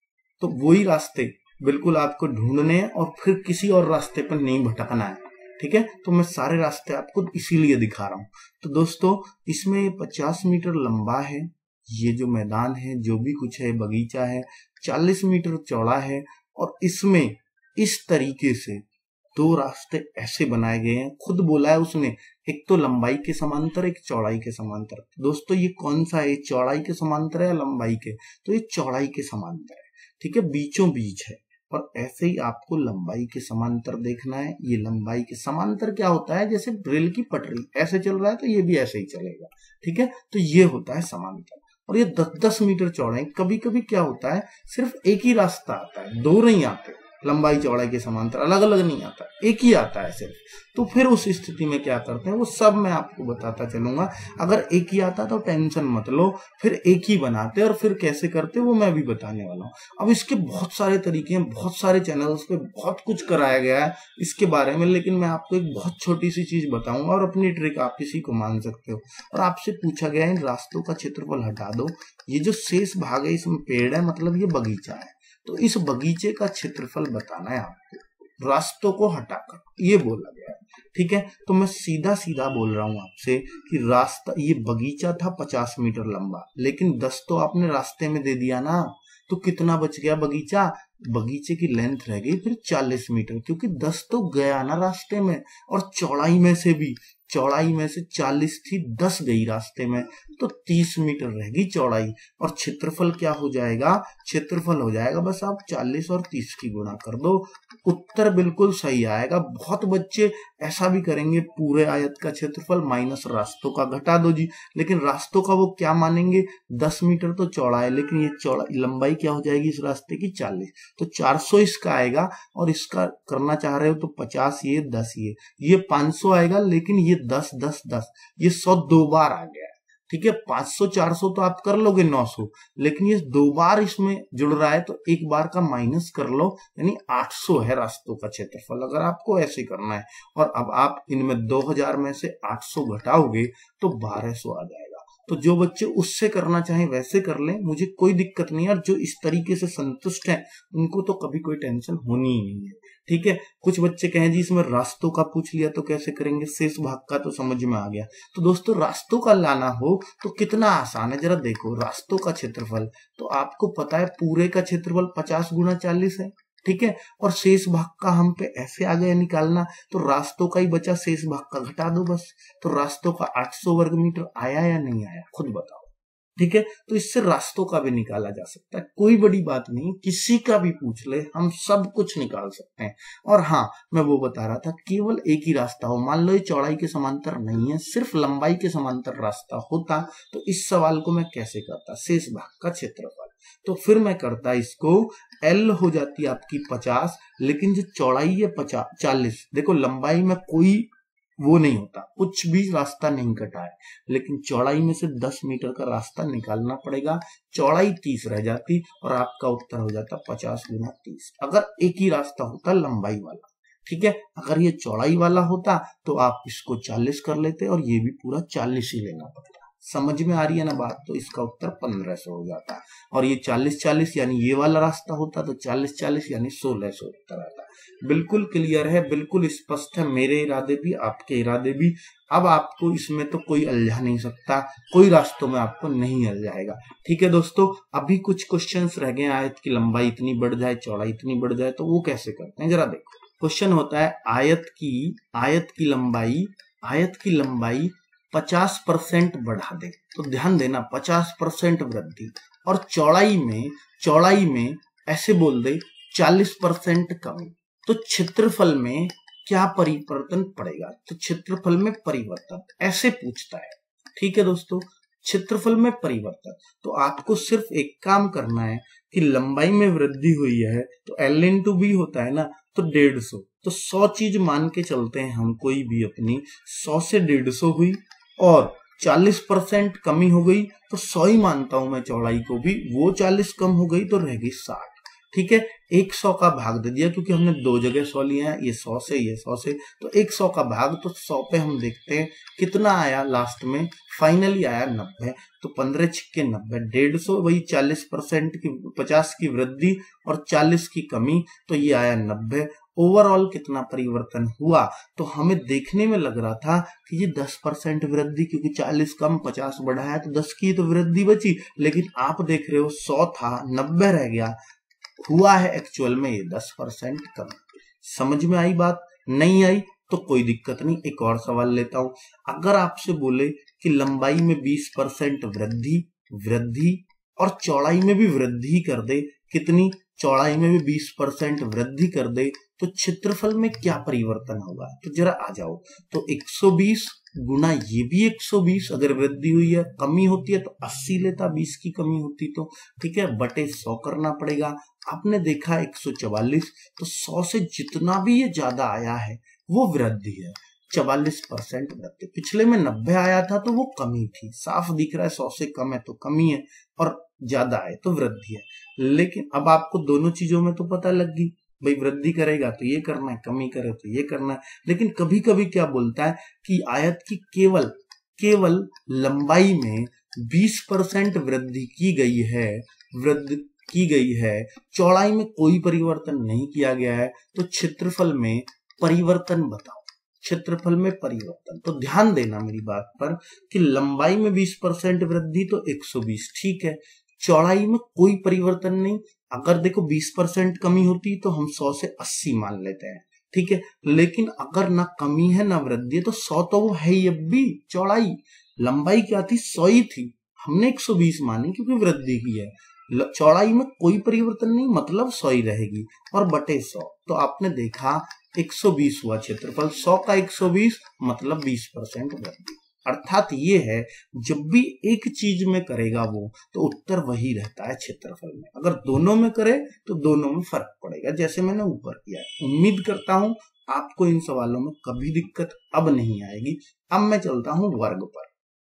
तो वही रास्ते बिल्कुल आपको ढूंढने हैं और फिर किसी और रास्ते पर नहीं भटकना है। ठीक है, तो मैं सारे रास्ते आपको इसीलिए दिखा रहा हूं। तो दोस्तों, इसमें पचास मीटर लंबा है, ये जो मैदान है, जो भी कुछ है, बगीचा है, चालीस मीटर चौड़ा है और इसमें इस तरीके से दो रास्ते ऐसे बनाए गए हैं। खुद बोला है उसने, एक तो लंबाई के समांतर, एक चौड़ाई के समांतर। दोस्तों ये कौन सा है, चौड़ाई के समांतर है या लंबाई के? तो ये चौड़ाई के समांतर है, ठीक है, बीचों बीच है। और ऐसे ही आपको लंबाई के समांतर देखना है। ये लंबाई के समांतर क्या होता है, जैसे रेल की पटरी ऐसे चल रहा है तो ये भी ऐसे ही चलेगा, ठीक है। तो ये होता है समांतर। और ये दस दस मीटर चौड़ा है। कभी कभी क्या होता है, सिर्फ एक ही रास्ता आता है, दो नहीं आते, लंबाई चौड़ाई के समांतर अलग अलग नहीं आता, एक ही आता है सिर्फ। तो फिर उस स्थिति में क्या करते हैं वो सब मैं आपको बताता चलूंगा। अगर एक ही आता तो टेंशन मत लो, फिर एक ही बनाते और फिर कैसे करते वो मैं भी बताने वाला हूँ। अब इसके बहुत सारे तरीके हैं, बहुत सारे चैनल्स पे बहुत कुछ कराया गया है इसके बारे में, लेकिन मैं आपको एक बहुत छोटी सी चीज बताऊंगा और अपनी ट्रिक आप किसी को मान सकते हो। और आपसे पूछा गया है इन रास्तों का क्षेत्रफल हटा दो, ये जो शेष भाग है इसमें पेड़ है, मतलब ये बगीचा है, तो इस बगीचे का क्षेत्रफल बताना है आपको रास्तों को हटाकर, ये बोला गया है, ठीक है। तो मैं सीधा सीधा बोल रहा हूं आपसे कि रास्ता, ये बगीचा था पचास मीटर लंबा, लेकिन दस तो आपने रास्ते में दे दिया ना, तो कितना बच गया बगीचा? बगीचे की लेंथ रह गई फिर चालीस मीटर, क्योंकि दस तो गया ना रास्ते में, और चौड़ाई में से भी, चौड़ाई में से चालीस थी, दस गई रास्ते में, तो तीस मीटर रहेगी चौड़ाई। और क्षेत्रफल क्या हो जाएगा? क्षेत्रफल हो जाएगा, बस आप चालीस और तीस की गुणा कर दो, उत्तर बिल्कुल सही आएगा। बहुत बच्चे ऐसा भी करेंगे, पूरे आयत का क्षेत्रफल माइनस रास्तों का घटा दो जी, लेकिन रास्तों का वो क्या मानेंगे, दस मीटर तो चौड़ा है, लेकिन ये चौड़ा लंबाई क्या हो जाएगी इस रास्ते की, चालीस, तो चार सौ इसका आएगा। और इसका करना चाह रहे हो तो पचास ये, दस ये, ये पांच सौ आएगा, लेकिन ये दस दस दस, ये सौ दो बार आ गया, ठीक है। पांच सौ चार सौ तो आप कर लोगे नौ सौ, लेकिन ये दो बार इसमें जुड़ रहा है, तो एक बार का माइनस कर लो, यानी आठ सौ है रास्तों का क्षेत्रफल, अगर आपको ऐसे करना है। और अब आप इनमें दो हज़ार में से आठ सौ घटाओगे तो बारह सौ आ जाएगा। तो जो बच्चे उससे करना चाहें वैसे कर लें, मुझे कोई दिक्कत नहीं है। और जो इस तरीके से संतुष्ट हैं उनको तो कभी कोई टेंशन होनी ही नहीं है, ठीक है। कुछ बच्चे कहें जी इसमें रास्तों का पूछ लिया तो कैसे करेंगे, शेष भाग का तो समझ में आ गया। तो दोस्तों रास्तों का लाना हो तो कितना आसान है, जरा देखो। रास्तों का क्षेत्रफल तो आपको पता है, पूरे का क्षेत्रफल पचास गुना चालीस है, ठीक है। और शेष भाग का हम पे ऐसे आ गया निकालना, तो रास्तों का ही बचा, शेष भाग का घटा दो बस। तो रास्तों का आठ सौ वर्ग मीटर आया या नहीं आया, खुद बताओ, ठीक है। तो इससे रास्तों का भी निकाला जा सकता है, कोई बड़ी बात नहीं, किसी का भी पूछ ले हम सब कुछ निकाल सकते हैं। और हाँ, मैं वो बता रहा था, केवल एक ही रास्ता हो, मान लो ये चौड़ाई के समांतर नहीं है, सिर्फ लंबाई के समांतर रास्ता होता, तो इस सवाल को मैं कैसे करता, शेष भाग का क्षेत्रफल। तो फिर मैं करता इसको, एल हो जाती है आपकी पचास, लेकिन जो चौड़ाई है पचास चालीस, देखो लंबाई में कोई वो नहीं होता, कुछ भी रास्ता नहीं कटा है, लेकिन चौड़ाई में से दस मीटर का रास्ता निकालना पड़ेगा, चौड़ाई तीस रह जाती और आपका उत्तर हो जाता पचास गुना तीस, अगर एक ही रास्ता होता लंबाई वाला, ठीक है। अगर ये चौड़ाई वाला होता तो आप इसको चालीस कर लेते और ये भी पूरा चालीस ही लेना पड़ता। समझ में आ रही है ना बात? तो इसका उत्तर पंद्रह सौ हो जाता। और ये चालीस चालीस यानी ये वाला रास्ता होता तो चालीस चालीस यानी सोलह सौ उत्तर आता। बिल्कुल क्लियर है, बिल्कुल स्पष्ट है, मेरे इरादे भी आपके इरादे भी। अब आपको इसमें तो कोई अल्झा नहीं सकता, कोई रास्तों में आपको नहीं अल्झाएगा, ठीक है दोस्तों। अभी कुछ क्वेश्चंस रह गए, आयत की लंबाई इतनी बढ़ जाए, चौड़ाई इतनी बढ़ जाए, तो वो कैसे करते हैं जरा देखो। क्वेश्चन होता है आयत की आयत की लंबाई आयत की लंबाई पचास परसेंट बढ़ा दे, तो ध्यान देना पचास परसेंट वृद्धि, और चौड़ाई में चौड़ाई में ऐसे बोल दे चालीस परसेंट कमी, तो क्षेत्रफल में क्या परिवर्तन पड़ेगा? तो क्षेत्रफल में परिवर्तन ऐसे पूछता है, ठीक है दोस्तों। क्षेत्रफल में परिवर्तन, तो आपको सिर्फ एक काम करना है कि लंबाई में वृद्धि हुई है तो एल इंटू बी होता है ना, तो डेढ़ सौ, तो सौ चीज मान के चलते हैं हम, कोई भी अपनी सौ से डेढ़ सौ हुई और चालीस परसेंट कमी हो गई, तो सौ ही मानता हूं मैं चौड़ाई को भी, वो चालीस कम हो गई तो रह गई साठ, ठीक है, एक सौ का भाग दे दिया क्योंकि हमने दो जगह सौ लिया है, ये सौ से ये सौ से, तो एक सौ का भाग, तो सौ पे हम देखते हैं कितना आया लास्ट में, फाइनली आया नब्बे। तो पंद्रह छिक्के नब्बे, डेढ़ सौ, वही चालीस परसेंट की, पचास की वृद्धि और चालीस की कमी, तो ये आया नब्बे। ओवरऑल कितना परिवर्तन हुआ, तो हमें देखने में लग रहा था कि ये दस परसेंट वृद्धि, क्योंकि चालीस कम पचास बढ़ाया तो दस की तो वृद्धि बची, लेकिन आप देख रहे हो सौ था नब्बे रह गया, हुआ है एक्चुअल में ये दस परसेंट कम। समझ में आई बात? नहीं आई तो कोई दिक्कत नहीं, एक और सवाल लेता हूं। अगर आपसे बोले कि लंबाई में बीस परसेंट वृद्धि वृद्धि और चौड़ाई में भी वृद्धि कर दे, कितनी? चौड़ाई में भी बीस परसेंट वृद्धि कर दे, तो क्षेत्रफल में क्या परिवर्तन होगा? तो जरा आ जाओ, तो एक सौ बीस गुना ये भी एक सौ बीस, अगर वृद्धि हुई है, कमी होती है तो अस्सी लेता, बीस की कमी होती तो, ठीक है, बटे सौ करना पड़ेगा। आपने देखा एक सौ चवालीस, तो सौ से जितना भी ये ज्यादा आया है वो वृद्धि है, चवालीस परसेंट वृद्धि। पिछले में नब्बे आया था तो वो कमी थी, साफ दिख रहा है सौ से कम है तो कमी है, और ज्यादा है तो वृद्धि है। लेकिन अब आपको दोनों चीजों में तो पता लग गई, भाई वृद्धि करेगा तो ये करना है, कमी करे तो ये करना है। लेकिन कभी कभी क्या बोलता है कि आयत की केवल केवल लंबाई में बीस परसेंट वृद्धि की गई है, वृद्धि की गई है, चौड़ाई में कोई परिवर्तन नहीं किया गया है, तो क्षेत्रफल में परिवर्तन बताओ। क्षेत्रफल में परिवर्तन, तो ध्यान देना मेरी बात पर कि लंबाई में बीस परसेंट वृद्धि तो एक सौ बीस, ठीक है, चौड़ाई में कोई परिवर्तन नहीं। अगर देखो बीस परसेंट कमी होती तो हम सौ से अस्सी मान लेते हैं, ठीक है, लेकिन अगर ना कमी है ना वृद्धि है तो सौ तो वो है ही। अब भी चौड़ाई, लंबाई क्या थी? सौ ही थी, हमने एक सौ बीस मानी क्योंकि वृद्धि की है। चौड़ाई में कोई परिवर्तन नहीं, मतलब सौ ही रहेगी, और बटे सौ, तो आपने देखा एक सौ बीस हुआ क्षेत्रफल, सौ का एक सौ बीस मतलब बीस परसेंट वृद्धि। अर्थात ये है, जब भी एक चीज में करेगा वो, तो उत्तर वही रहता है क्षेत्रफल में। अगर दोनों में करे तो दोनों में फर्क पड़ेगा, जैसे मैंने ऊपर किया है। उम्मीद करता हूं आपको इन सवालों में कभी दिक्कत अब नहीं आएगी। अब मैं चलता हूं वर्ग पर।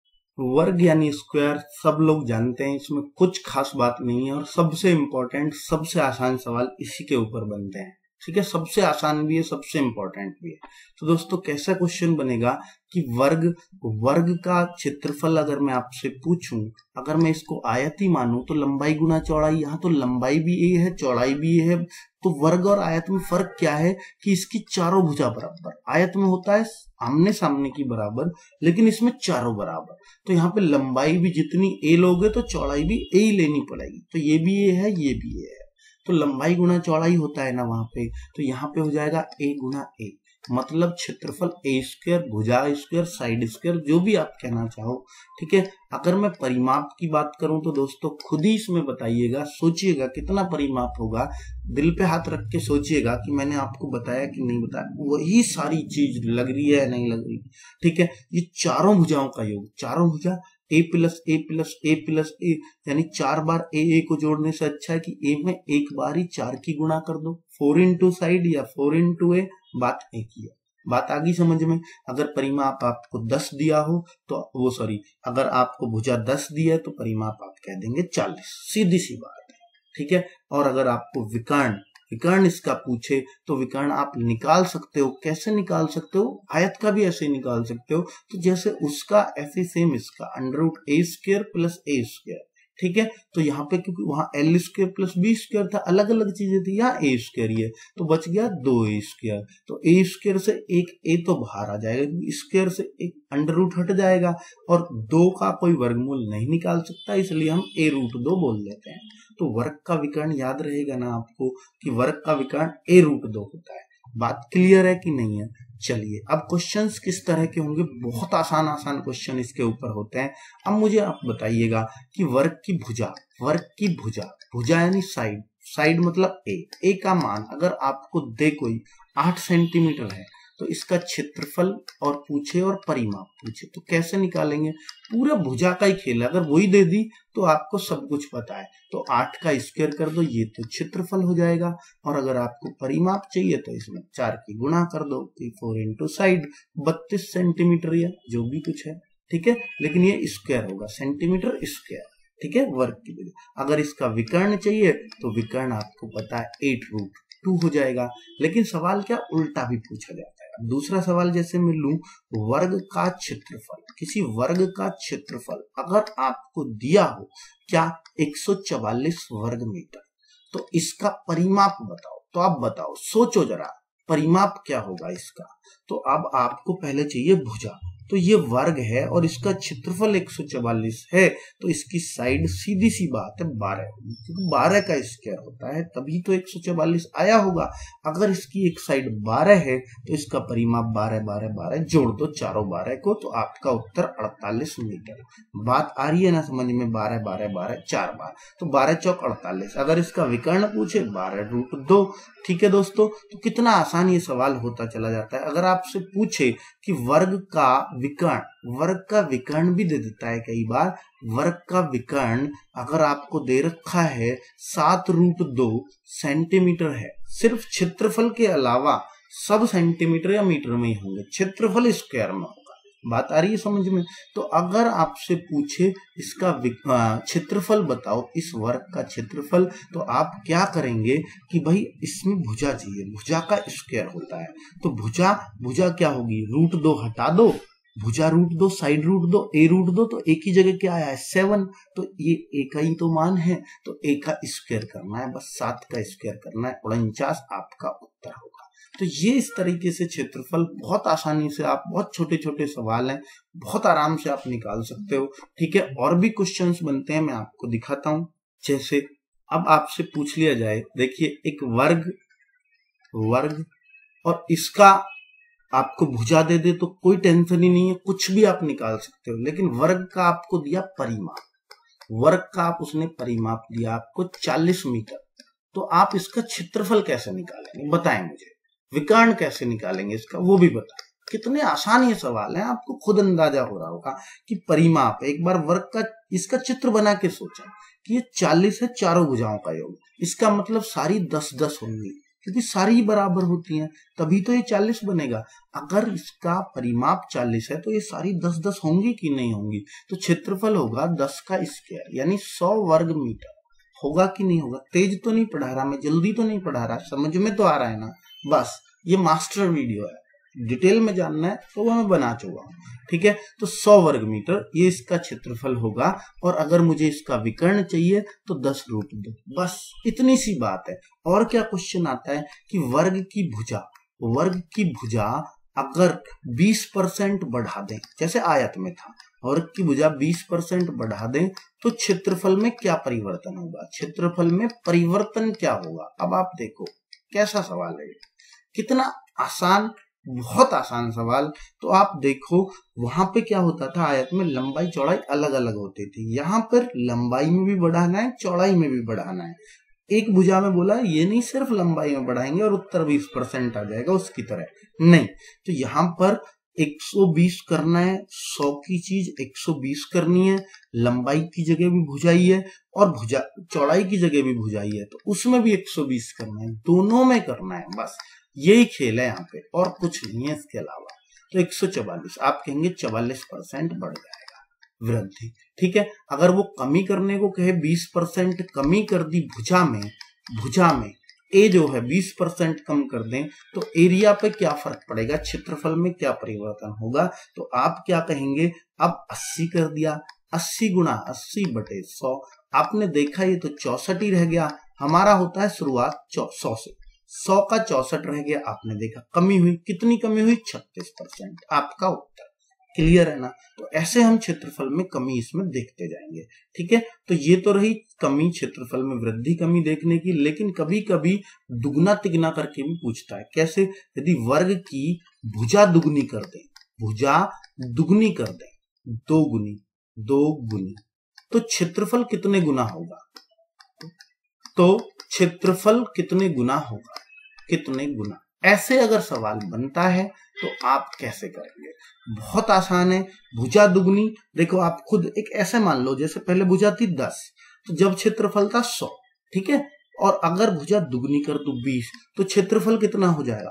वर्ग यानी स्क्वायर सब लोग जानते हैं, इसमें कुछ खास बात नहीं है, और सबसे इंपॉर्टेंट, सबसे आसान सवाल इसी के ऊपर बनते हैं, ठीक है, सबसे आसान भी है, सबसे इंपॉर्टेंट भी है। तो दोस्तों कैसा क्वेश्चन बनेगा कि वर्ग वर्ग का क्षेत्रफल अगर मैं आपसे पूछूं, अगर मैं इसको आयत ही मानूं तो लंबाई गुना चौड़ाई, यहाँ तो लंबाई भी ए है चौड़ाई भी ए है, तो वर्ग और आयत में फर्क क्या है कि इसकी चारों भुजा बराबर, आयत में होता है आमने सामने की बराबर, लेकिन इसमें चारों बराबर। तो यहाँ पे लंबाई भी जितनी ए लोगे तो चौड़ाई भी ए ही लेनी पड़ेगी, तो ये भी ए है ये भी ए है, तो लंबाई गुना चौड़ाई होता है ना वहां पे, तो यहाँ पे हो जाएगा ए गुना ए, मतलब क्षेत्रफल ए स्क्वायर, भुजा स्क्वायर, साइड स्क्वायर, जो भी आप कहना चाहो, ठीक है। अगर मैं परिमाप की बात करूं तो दोस्तों खुद ही इसमें बताइएगा, सोचिएगा कितना परिमाप होगा, दिल पे हाथ रख के सोचिएगा कि मैंने आपको बताया कि नहीं बताया, वही सारी चीज लग रही है नहीं लग रही, ठीक है। ये चारों भुजाओं का योग, चारों भुजा A plus A plus A plus A, यानी चार बार ए ए को जोड़ने से अच्छा है कि ए में एक बार ही चार की गुणा कर दो, फोर इंटू साइड या फोर इंटू ए, बात एक ही है। बात आ गई समझ में। अगर परिमाप आपको दस दिया हो तो वो सॉरी अगर आपको भुजा दस दिया है तो परिमाप आप कह देंगे चालीस, सीधी सी बात है, ठीक है। और अगर आपको विकर्ण विकर्ण इसका पूछे तो विकर्ण आप निकाल सकते हो, कैसे निकाल सकते हो? आयत का भी ऐसे निकाल सकते हो, तो जैसे उसका ऐसे सेम इसका under root A square plus A square, ठीक है। तो यहाँ पे क्योंकि वहां L square plus B square था, अलग अलग चीजें थी, यहाँ ए स्क्वायर ही है, तो बच गया दो ए स्क्वायर, तो ए स्क्वायर से एक ए तो बाहर आ जाएगा, स्क्वायर से एक अंडर रूट हट जाएगा, और दो का कोई वर्गमूल नहीं निकाल सकता, इसलिए हम ए रूट दो बोल देते हैं। तो वर्ग का विकर्ण याद रहेगा ना आपको कि वर्ग का विकर्ण ए रूट दो होता है। बात क्लियर है कि नहीं है? चलिए अब क्वेश्चंस किस तरह के होंगे, बहुत आसान आसान क्वेश्चन इसके ऊपर होते हैं। अब मुझे आप बताइएगा कि वर्ग की भुजा, वर्ग की भुजा, भुजा यानी साइड, साइड मतलब ए, ए का मान अगर आपको दे कोई आठ सेंटीमीटर है तो इसका क्षेत्रफल और पूछे और परिमाप पूछे तो कैसे निकालेंगे? पूरा भुजा का ही खेल है, अगर वही दे दी तो आपको सब कुछ पता है, तो आठ का स्क्वायर कर दो, ये तो क्षेत्रफल हो जाएगा, और अगर आपको परिमाप चाहिए तो इसमें चार की गुणा कर दो, फोर इंटू साइड, बत्तीस सेंटीमीटर या जो भी कुछ है, ठीक है, लेकिन ये स्क्वायर होगा, सेंटीमीटर स्क्वायर, ठीक है, वर्ग की भुजा। अगर इसका विकर्ण चाहिए तो विकर्ण आपको पता है एट रूट टू हो जाएगा। लेकिन सवाल क्या उल्टा भी पूछा जाता है। दूसरा सवाल जैसे मैं लूं, वर्ग का क्षेत्रफल, किसी वर्ग का क्षेत्रफल अगर आपको दिया हो क्या एक सौ चवालीस वर्ग मीटर, तो इसका परिमाप बताओ। तो आप बताओ, सोचो जरा परिमाप क्या होगा इसका। तो अब आपको पहले चाहिए भुजा, तो ये वर्ग है और इसका क्षेत्रफल एक सौ चवालीस है, तो इसकी साइड सीधी सी बात है बारह होगी, क्योंकि बारह का स्क्वायर होता है तभी तो एक सौ चवालीस आया होगा। अगर इसकी एक साइड बारह है तो इसका परिमाप बारह बारह बारह जोड़ दो चारों बारह को, तो आपका उत्तर अड़तालीस मीटर। बात आ रही है ना समझ में, बारह बारह बारह चार बार, तो बारह चौक अड़तालीस। अगर इसका विकर्ण पूछे बारह रूट दो। ठीक है दोस्तों, तो कितना आसान ये सवाल होता चला जाता है। अगर आपसे पूछे कि वर्ग का विकर्ण, वर्ग का विकर्ण भी दे देता है कई बार। वर्ग का विकर्ण अगर आपको दे रखा है सात रूट दो सेंटीमीटर है, सिर्फ क्षेत्रफल के अलावा सब सेंटीमीटर या मीटर में ही होंगे, क्षेत्रफल स्क्वायर में होगा। बात आ रही है समझ में। तो अगर आपसे पूछे इसका क्षेत्रफल बताओ, इस वर्ग का क्षेत्रफल, तो आप क्या करेंगे कि भाई इसमें भुजा चाहिए, भुजा का स्क्वायर होता है। तो भुजा भुजा क्या होगी, रूट दो हटा दो, भुजा रूट दो, साइड रूट दो, ए रूट दो, तो एक ही जगह क्या आया है सेवन, तो ये एक का ही तो मान है, तो ए का स्क्वायर करना है, बस सात का स्क्वायर करना है, उनचास आपका उत्तर होगा। तो ये इस तरीके से क्षेत्रफल बहुत आसानी से आप, बहुत छोटे छोटे सवाल हैं, बहुत आराम से आप निकाल सकते हो। ठीक है, और भी क्वेश्चंस बनते हैं, मैं आपको दिखाता हूं। जैसे अब आपसे पूछ लिया जाए, देखिए एक वर्ग वर्ग और इसका आपको भुजा दे दे तो कोई टेंशन ही नहीं है, कुछ भी आप निकाल सकते हो। लेकिन वर्ग का आपको दिया परिमाप, वर्ग का आप उसने परिमाप दिया आपको चालीस मीटर, तो आप इसका क्षेत्रफल कैसे निकालेंगे बताएं मुझे, विकर्ण कैसे निकालेंगे इसका वो भी बताएं। कितने आसान ये सवाल है, आपको खुद अंदाजा हो रहा होगा कि परिमाप, एक बार वर्ग का इसका चित्र बना के सोचा कि ये चालीस है चारों भुजाओं का योग, इसका मतलब सारी दस दस होंगी, क्योंकि सारी बराबर होती हैं तभी तो ये चालीस बनेगा। अगर इसका परिमाप चालीस है तो ये सारी दस दस होंगी कि नहीं होंगी, तो क्षेत्रफल होगा दस का स्क्वायर यानी सौ वर्ग मीटर। होगा कि नहीं होगा? तेज तो नहीं पढ़ा रहा मैं, जल्दी तो नहीं पढ़ा रहा, समझ में तो आ रहा है ना। बस ये मास्टर वीडियो है, डिटेल में जानना है तो वो मैं बना चुका हूँ। ठीक है, तो सौ वर्ग मीटर ये इसका क्षेत्रफल होगा, और अगर मुझे इसका विकर्ण चाहिए तो दस रूट दो, बस इतनी सी बात है। और क्या क्वेश्चन आता है कि वर्ग की भुजा, वर्ग की भुजा अगर बीस परसेंट बढ़ा दें, जैसे आयत में था, वर्ग की भुजा बीस परसेंट बढ़ा दें तो क्षेत्रफल में क्या परिवर्तन होगा, क्षेत्रफल में परिवर्तन क्या होगा। अब आप देखो कैसा सवाल है, कितना आसान, बहुत आसान सवाल। तो आप देखो वहां पे क्या होता था, आयत में लंबाई चौड़ाई अलग अलग होती थी, यहाँ पर लंबाई में भी बढ़ाना है चौड़ाई में भी बढ़ाना है। एक भुजा में बोला ये नहीं सिर्फ लंबाई में बढ़ाएंगे और उत्तर बीस परसेंट आ जाएगा उसकी तरह, नहीं। तो यहाँ पर एक सौ बीस करना है, सौ की चीज एक सौ बीस करनी है, लंबाई की जगह भी भुजाई है और भुजा चौड़ाई की जगह भी भुजाई है, तो उसमें भी एक सौ बीस करना है, दोनों में करना है, बस यही खेल है यहाँ पे और कुछ नहीं है इसके अलावा। तो एक सौ चवालीस आप कहेंगे चवालीस परसेंट बढ़ जाएगा वृद्धि। ठीक है, अगर वो कमी करने को कहे बीस परसेंट कमी कर दी भुजा में, भुजा में ए जो है बीस परसेंट कम कर दें तो एरिया पे क्या फर्क पड़ेगा, क्षेत्रफल में क्या परिवर्तन होगा। तो आप क्या कहेंगे, अब अस्सी कर दिया, अस्सी गुणा अस्सी बटे सौ, आपने देखा ये तो चौसठ ही रह गया, हमारा होता है शुरुआत सौ से, सौ का चौसठ रह गया, आपने देखा कमी हुई, कितनी कमी हुई छत्तीस परसेंट, आपका उत्तर क्लियर है ना। तो ऐसे हम क्षेत्रफल में कमी इसमें देखते जाएंगे। ठीक है, तो ये तो रही कमी, क्षेत्रफल में वृद्धि कमी देखने की। लेकिन कभी कभी दुगना तिगना करके भी पूछता है, कैसे, यदि वर्ग की भुजा दुगनी कर दें, भुजा दुगनी कर दें, दो गुनी दो गुनी, तो क्षेत्रफल कितने गुना होगा, तो क्षेत्रफल कितने गुना होगा, कितने गुना। ऐसे अगर सवाल बनता है तो आप कैसे करेंगे, बहुत आसान है। भुजा दुगनी, देखो आप खुद एक ऐसे मान लो, जैसे पहले भुजा थी दस, तो जब क्षेत्रफल था सौ, ठीक है, और अगर भुजा दुगनी कर दो बीस, तो क्षेत्रफल कितना हो जाएगा,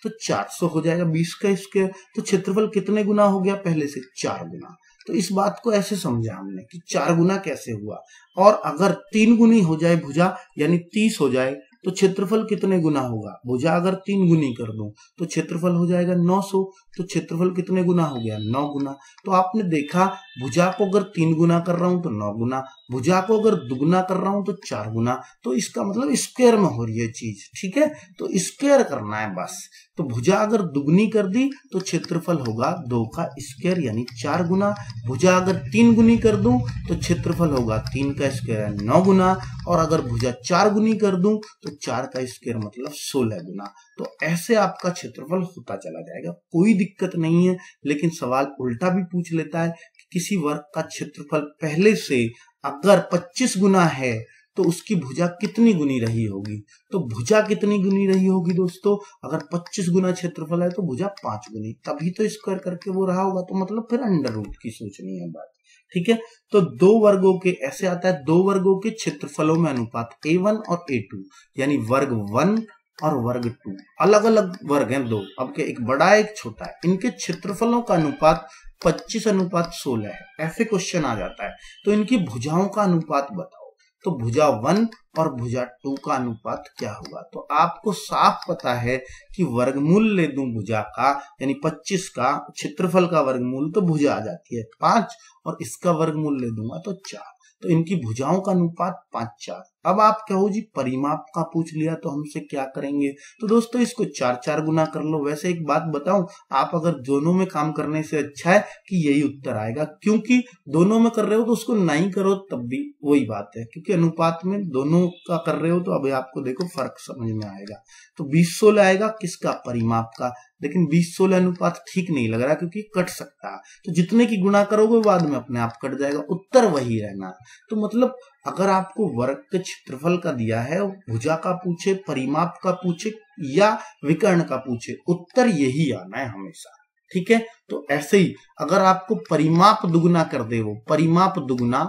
तो चार सौ हो जाएगा बीस का स्क्वायर। तो क्षेत्रफल कितने गुना हो गया, पहले से चार गुना। तो इस बात को ऐसे समझा हमने कि चार गुना कैसे हुआ। और अगर तीन गुनी हो जाए भुजा यानी तीस हो जाए तो क्षेत्रफल कितने गुना होगा, भुजा अगर तीन गुनी कर दूं तो क्षेत्रफल हो जाएगा नौ सौ। तो क्षेत्रफल कितने गुना हो गया, नौ गुना। तो आपने देखा भुजा को अगर तीन गुना कर रहा हूं तो नौ गुना, भुजा को अगर दुगुना कर रहा हूं तो चार गुना। तो इसका मतलब स्क्वायर में हो रही है चीज, ठीक है। तो स्क्वायर करना है बस। तो भुजा अगर दुगनी कर दी तो क्षेत्रफल होगा दो का स्क्वायर यानी चार गुना। भुजा अगर तीन गुनी कर दूं तो क्षेत्रफल होगा तीन का स्क्वायर नौ गुना। और अगर भुजा चार गुनी कर दूं तो चार का स्क्वायर मतलब सोलह गुना। तो ऐसे आपका क्षेत्रफल होता चला जाएगा, कोई दिक्कत नहीं है। लेकिन सवाल उल्टा भी पूछ लेता है कि किसी वर्ग का क्षेत्रफल पहले से अगर पच्चीस गुना है तो उसकी भुजा कितनी गुनी रही होगी। तो भुजा कितनी गुनी रही होगी दोस्तों, अगर पच्चीस गुना क्षेत्रफल है तो भुजा पांच गुनी, तभी तो स्क्वायर करके वो रहा होगा। तो मतलब फिर अंडर रूट की सोचनी है बात, ठीक है। तो दो वर्गों के ऐसे आता है, दो वर्गों के क्षेत्रफलों में अनुपात ए वन और ए टू यानी वर्ग वन और वर्ग टू, अलग अलग वर्ग हैं दो, अब के एक बड़ा है एक छोटा है, इनके क्षेत्रफलों का अनुपात पच्चीस अनुपात सोलह है। ऐसे क्वेश्चन आ जाता है। तो इनकी भुजाओं का अनुपात बताओ। तो भुजा वन और भुजा टू का अनुपात क्या होगा। तो आपको साफ पता है कि वर्गमूल ले दूं भुजा का यानी पच्चीस का क्षेत्रफल का वर्गमूल तो भुजा आ जाती है पांच, और इसका वर्गमूल ले दूंगा तो चार। तो इनकी भुजाओं का अनुपात पांच चार। अब आप कहो जी परिमाप का पूछ लिया तो हमसे क्या करेंगे। तो दोस्तों इसको चार चार गुना कर लो। वैसे एक बात बताऊं, आप अगर दोनों में काम करने से अच्छा है कि यही उत्तर आएगा, क्योंकि दोनों में कर रहे हो तो उसको नहीं करो तब भी वही बात है, क्योंकि अनुपात में दोनों का कर रहे हो तो अभी आपको देखो फर्क समझ में आएगा। तो बीस सोलह आएगा किसका, परिमाप का। लेकिन बीस सोलह अनुपात ठीक नहीं लग रहा क्योंकि कट सकता है। तो जितने की गुणा करोगे बाद में अपने आप कट जाएगा, उत्तर वही रहना। तो मतलब अगर आपको वर्ग के क्षेत्रफल का दिया है, भुजा का पूछे, परिमाप का पूछे या विकर्ण का पूछे, उत्तर यही आना है हमेशा, ठीक है। तो ऐसे ही अगर आपको परिमाप दुगुना कर दे, वो परिमाप दुगुना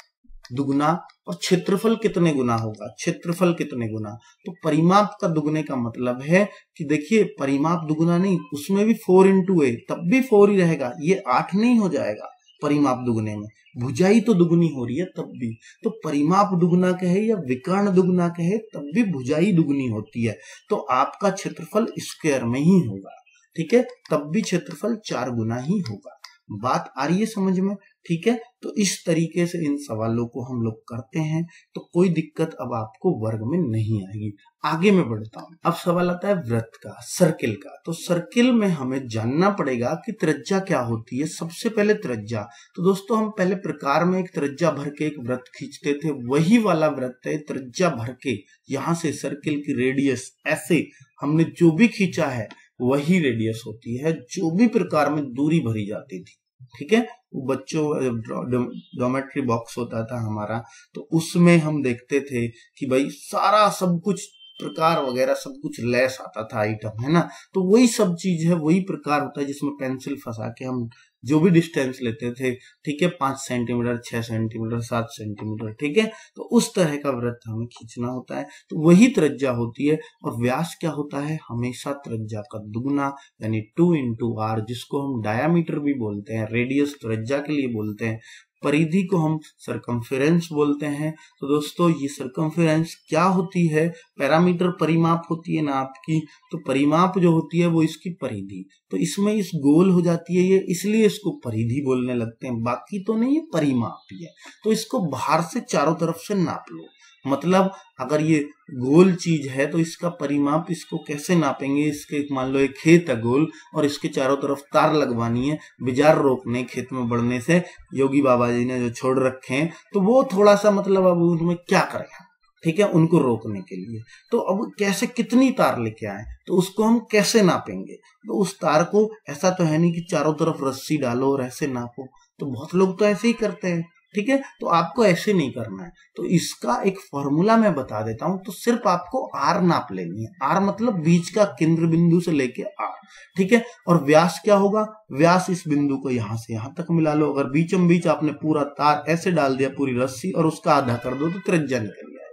दुगुना और क्षेत्रफल कितने गुना होगा, क्षेत्रफल कितने गुना। तो परिमाप का दुगुने का मतलब है कि देखिए परिमाप दुगुना नहीं, उसमें भी फोर इंटू ए तब भी फोर ही रहेगा, ये आठ नहीं हो जाएगा परिमाप दुगुने में। भुजाई तो दुगुनी हो रही है तब भी। तो परिमाप दुगुना कहे या विकर्ण दुगुना कहे तब भी भुजाई दुगुनी होती है। तो आपका क्षेत्रफल स्क्वायर में ही होगा, ठीक है, तब भी क्षेत्रफल चार गुना ही होगा। बात आ रही है समझ में, ठीक है। तो इस तरीके से इन सवालों को हम लोग करते हैं, तो कोई दिक्कत अब आपको वर्ग में नहीं आएगी। आगे मैं बढ़ता हूं। अब सवाल आता है वृत्त का, सर्किल का। तो सर्किल में हमें जानना पड़ेगा कि त्रिज्या क्या होती है। सबसे पहले त्रिज्या, तो दोस्तों हम पहले प्रकार में एक त्रिज्या भर के एक वृत्त खींचते थे, वही वाला वृत्त है त्रिज्या भर के। यहां से सर्किल की रेडियस ऐसे हमने जो भी खींचा है वही रेडियस होती है, जो भी प्रकार में दूरी भरी जाती थी, ठीक है। बच्चों ज्योमेट्री बॉक्स होता था हमारा, तो उसमें हम देखते थे कि भाई सारा सब कुछ प्रकार वगैरह सब कुछ लेस आता था आइटम, है ना। तो वही सब चीज है, वही प्रकार होता है जिसमें पेंसिल फंसा के हम जो भी डिस्टेंस लेते थे, ठीक है, पांच सेंटीमीटर, छह सेंटीमीटर, सात सेंटीमीटर, ठीक है। तो उस तरह का वृत्त हमें खींचना होता है, तो वही त्रिज्या होती है। और व्यास क्या होता है, हमेशा त्रिज्या का दुगुना यानी टू इंटू आर, जिसको हम डायामीटर भी बोलते हैं, रेडियस त्रिज्या के लिए बोलते हैं, परिधि को हम सरकमफेरेंस बोलते हैं। तो दोस्तों ये सरकमफेरेंस क्या होती है, पैरामीटर परिमाप होती है ना आपकी, तो परिमाप जो होती है वो इसकी परिधि। तो इसमें इस गोल हो जाती है ये, इसलिए इसको परिधि बोलने लगते हैं, बाकी तो नहीं, ये परिमाप ही है। तो इसको बाहर से चारों तरफ से नाप लो। मतलब अगर ये गोल चीज है तो इसका परिमाप, इसको कैसे नापेंगे, इसके मान लो एक खेत है गोल और इसके चारों तरफ तार लगवानी है बिजार रोकने खेत में बढ़ने से, योगी बाबा जी ने जो छोड़ रखे हैं, तो वो थोड़ा सा मतलब अब उनमें क्या करें, ठीक है, उनको रोकने के लिए। तो अब कैसे, कितनी तार लेके आए, तो उसको हम कैसे नापेंगे। तो उस तार को ऐसा तो है नहीं कि चारों तरफ रस्सी डालो और ऐसे नापो, तो बहुत लोग तो ऐसे ही करते हैं, ठीक है। तो आपको ऐसे नहीं करना है। तो इसका एक फॉर्मूला मैं बता देता हूं। तो सिर्फ आपको आर नाप लेनी है, आर मतलब बीच का केंद्र बिंदु से लेके आर, ठीक है। और व्यास क्या होगा, व्यास इस बिंदु को यहां से यहां तक मिला लो। अगर बीचम बीच आपने पूरा तार ऐसे डाल दिया, पूरी रस्सी, और उसका आधा कर दो तो त्रिज्या निकल जाएगा,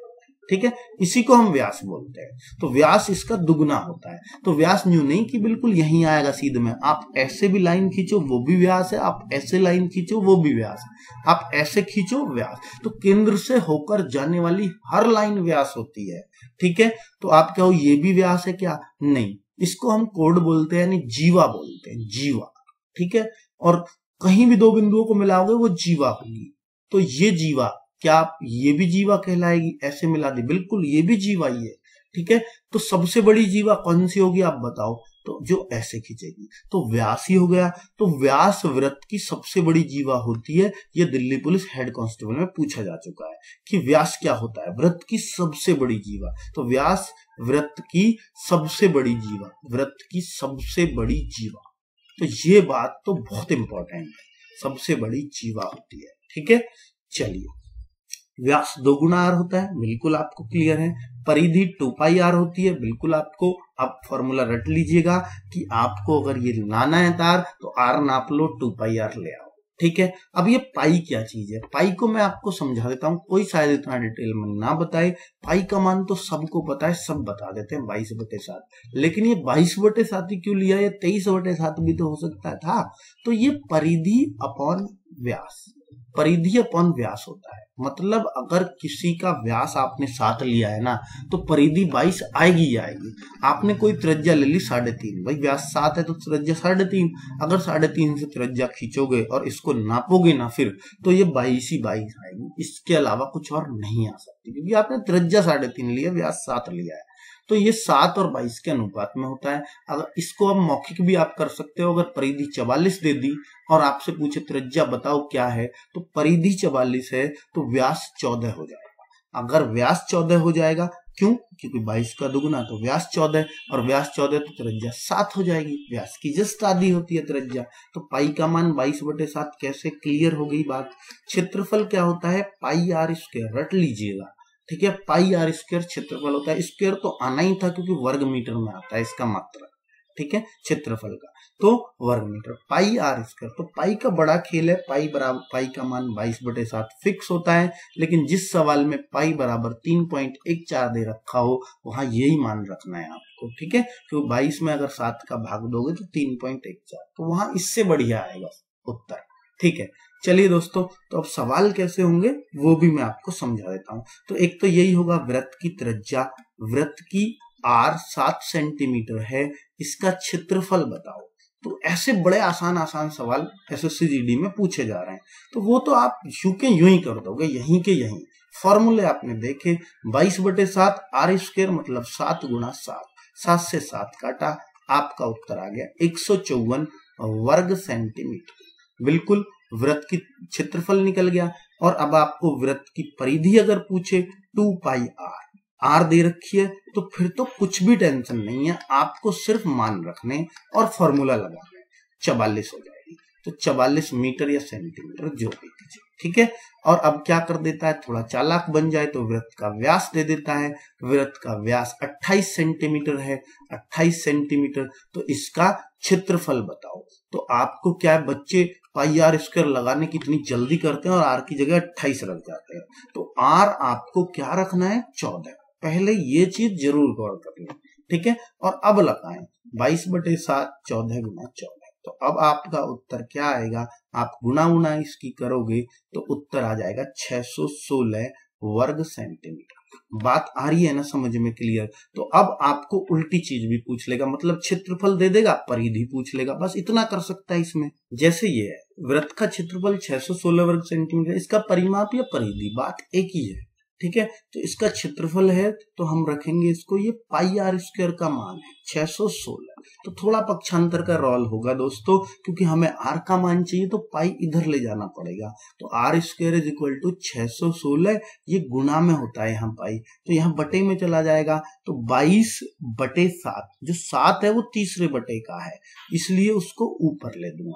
ठीक है, इसी को हम व्यास बोलते हैं। तो व्यास इसका दुगना होता है। तो व्यास यूं नहीं कि बिल्कुल यहीं आएगा सीधे में, आप ऐसे भी लाइन खींचो वो भी व्यास है, आप ऐसे लाइन खींचो वो भी व्यास है, आप ऐसे खींचो व्यास। तो केंद्र से होकर जाने वाली हर लाइन व्यास होती है। ठीक है, तो आप कहो ये भी व्यास है क्या? नहीं, इसको हम कोड बोलते हैं, यानी जीवा बोलते हैं, जीवा। ठीक है, और कहीं भी दो बिंदुओं को मिलाओगे वो जीवा होगी। तो ये जीवा, क्या आप ये भी जीवा कहलाएगी? ऐसे मिला दी, बिल्कुल ये भी जीवा ही है। ठीक है, तो सबसे बड़ी जीवा कौन सी होगी आप बताओ? तो जो ऐसे खींचेगी, तो व्यास ही हो गया। तो व्यास वृत्त की सबसे बड़ी जीवा होती है। ये दिल्ली पुलिस हेड कांस्टेबल में पूछा जा चुका है कि व्यास क्या होता है, वृत्त की सबसे बड़ी जीवा। तो व्यास वृत्त की सबसे बड़ी जीवा, वृत्त की सबसे बड़ी जीवा। तो ये बात तो बहुत इंपॉर्टेंट है, सबसे बड़ी जीवा होती है। ठीक है, चलिए, व्यास दो गुना आर होता है, बिल्कुल आपको क्लियर है। परिधि टू पाई आर होती है, बिल्कुल आपको, आप फॉर्मूला रट लीजिएगा कि आपको अगर ये लाना है तार तो आर नाप लो, टू पाई आर ले आओ। ठीक है, अब ये पाई क्या चीज है, पाई को मैं आपको समझा देता हूँ, कोई शायद इतना डिटेल में ना बताए। पाई का मान तो सबको पता है, सब बता देते हैं, बाईस बटे सात। लेकिन ये बाईस बटे सात ही क्यों लिया, ये तेईस बटे सात भी तो हो सकता था। तो ये परिधि अपॉन व्यास, परिधि अपॉन व्यास होता है। मतलब अगर किसी का व्यास आपने सात लिया है ना, तो परिधि बाईस आएगी ही आएगी। आपने कोई त्रिज्या ले ली साढ़े तीन, भाई व्यास सात है तो त्रिज्या साढ़े तीन। अगर साढ़े तीन से त्रिज्या खींचोगे और इसको नापोगे ना फिर, तो ये बाईस ही बाईस आएगी, इसके अलावा कुछ और नहीं आ सकती, क्योंकि आपने त्रिज्या साढ़े तीन लिया, व्यास सात लिया है। तो ये सात और बाईस के अनुपात में होता है। अगर इसको अब मौखिक भी आप कर सकते हो, अगर परिधि चवालीस दे दी और आपसे पूछे त्रिज्या बताओ क्या है, तो परिधि चवालीस है तो व्यास चौदह हो जाएगा। अगर व्यास चौदह हो जाएगा, क्यों? क्योंकि बाईस का दुगुना, तो व्यास चौदह, और व्यास चौदह तो त्रिज्या सात हो जाएगी। व्यास की जस्ट आधी होती है त्रिज्या। तो पाई का मान बाईस बटे सात, कैसे? क्लियर हो गई बात। क्षेत्रफल क्या होता है? पाई आर स्क्वायर, रट लीजिएगा। ठीक है, पाई आर स्क्वायर क्षेत्रफल होता है। स्क्वायर तो आना ही था क्योंकि वर्ग मीटर में आता है इसका मात्रा। ठीक है, क्षेत्रफल का तो वर्ग मीटर, पाई आर स्क्वायर। तो पाई का बड़ा खेल है, पाई बराबर, पाई का मान बाईस बटे सात फिक्स होता है। लेकिन जिस सवाल में पाई बराबर तीन पॉइंट एक चार दे रखा हो, वहां यही मान रखना है आपको। ठीक है, क्योंकि बाईस में अगर सात का भाग दोगे तो तीन पॉइंट एक चार, तो वहां इससे बढ़िया आएगा उत्तर। ठीक है, चलिए दोस्तों, तो अब सवाल कैसे होंगे वो भी मैं आपको समझा देता हूं। तो एक तो यही होगा, वृत्त की त्रिज्या, वृत्त की आर सात सेंटीमीटर है, इसका क्षेत्रफल बताओ। तो ऐसे बड़े आसान आसान सवाल एसएससी जीडी में पूछे जा रहे हैं, तो वो तो आप यूं के यूं ही कर दोगे, यहीं के यहीं। फॉर्मूले आपने देखे, बाईस बटे सात आर स्क्वायर मतलब सात गुना सात, सात से सात काटा, आपका उत्तर आ गया एक सौ चौवन वर्ग सेंटीमीटर। बिल्कुल, वृत्त की क्षेत्रफल निकल गया। और अब आपको वृत्त की परिधि अगर पूछे, टू पाई आर, आर दे रखी है, तो फिर तो कुछ भी टेंशन नहीं है, आपको सिर्फ मान रखने और फॉर्मूला लगाने। चवालीस हो जाएगी, तो चवालीस मीटर या सेंटीमीटर जो भी दीजिए। ठीक है, और अब क्या कर देता है, थोड़ा चालाक बन जाए तो वृत्त का व्यास दे देता है। वृत्त का व्यास अट्ठाईस सेंटीमीटर है, अट्ठाईस सेंटीमीटर, तो इसका क्षेत्रफल बताओ। तो आपको क्या है, बच्चे पाई आर स्क्वायर लगाने की इतनी जल्दी करते हैं और आर की जगह अट्ठाईस रख जाते हैं। तो आर आपको क्या रखना है, चौदह। पहले ये चीज जरूर गौर कर लें। ठीक है, और अब लगाएं बाईस बटे सात, चौदह गुना चौदह। तो अब आपका उत्तर क्या आएगा, आप गुना गुना इसकी करोगे तो उत्तर आ जाएगा छह सौ सोलह वर्ग सेंटीमीटर। बात आ रही है ना समझ में, क्लियर? तो अब आपको उल्टी चीज भी पूछ लेगा, मतलब क्षेत्रफल दे देगा, परिधि पूछ लेगा, बस इतना कर सकता है इसमें। जैसे ये है, वृत्त का क्षेत्रफल छह सौ सोलह वर्ग सेंटीमीटर, इसका परिमाप या परिधि बात एक ही है। ठीक है, तो इसका क्षेत्रफल है तो हम रखेंगे इसको, ये पाई आर स्क्वायर का मान है छह सौ सोलह। तो थोड़ा पक्षांतर का रोल होगा दोस्तों, क्योंकि हमें आर का मान चाहिए तो पाई इधर ले जाना पड़ेगा। तो R square is equal to छह सौ सोलह, ये गुना में होता है यहाँ पाई, तो यहाँ बटे में चला जाएगा। तो बाईस बटे सात, जो सात है वो तीसरे बटे का है, इसलिए उसको ऊपर ले दूंगा मैं।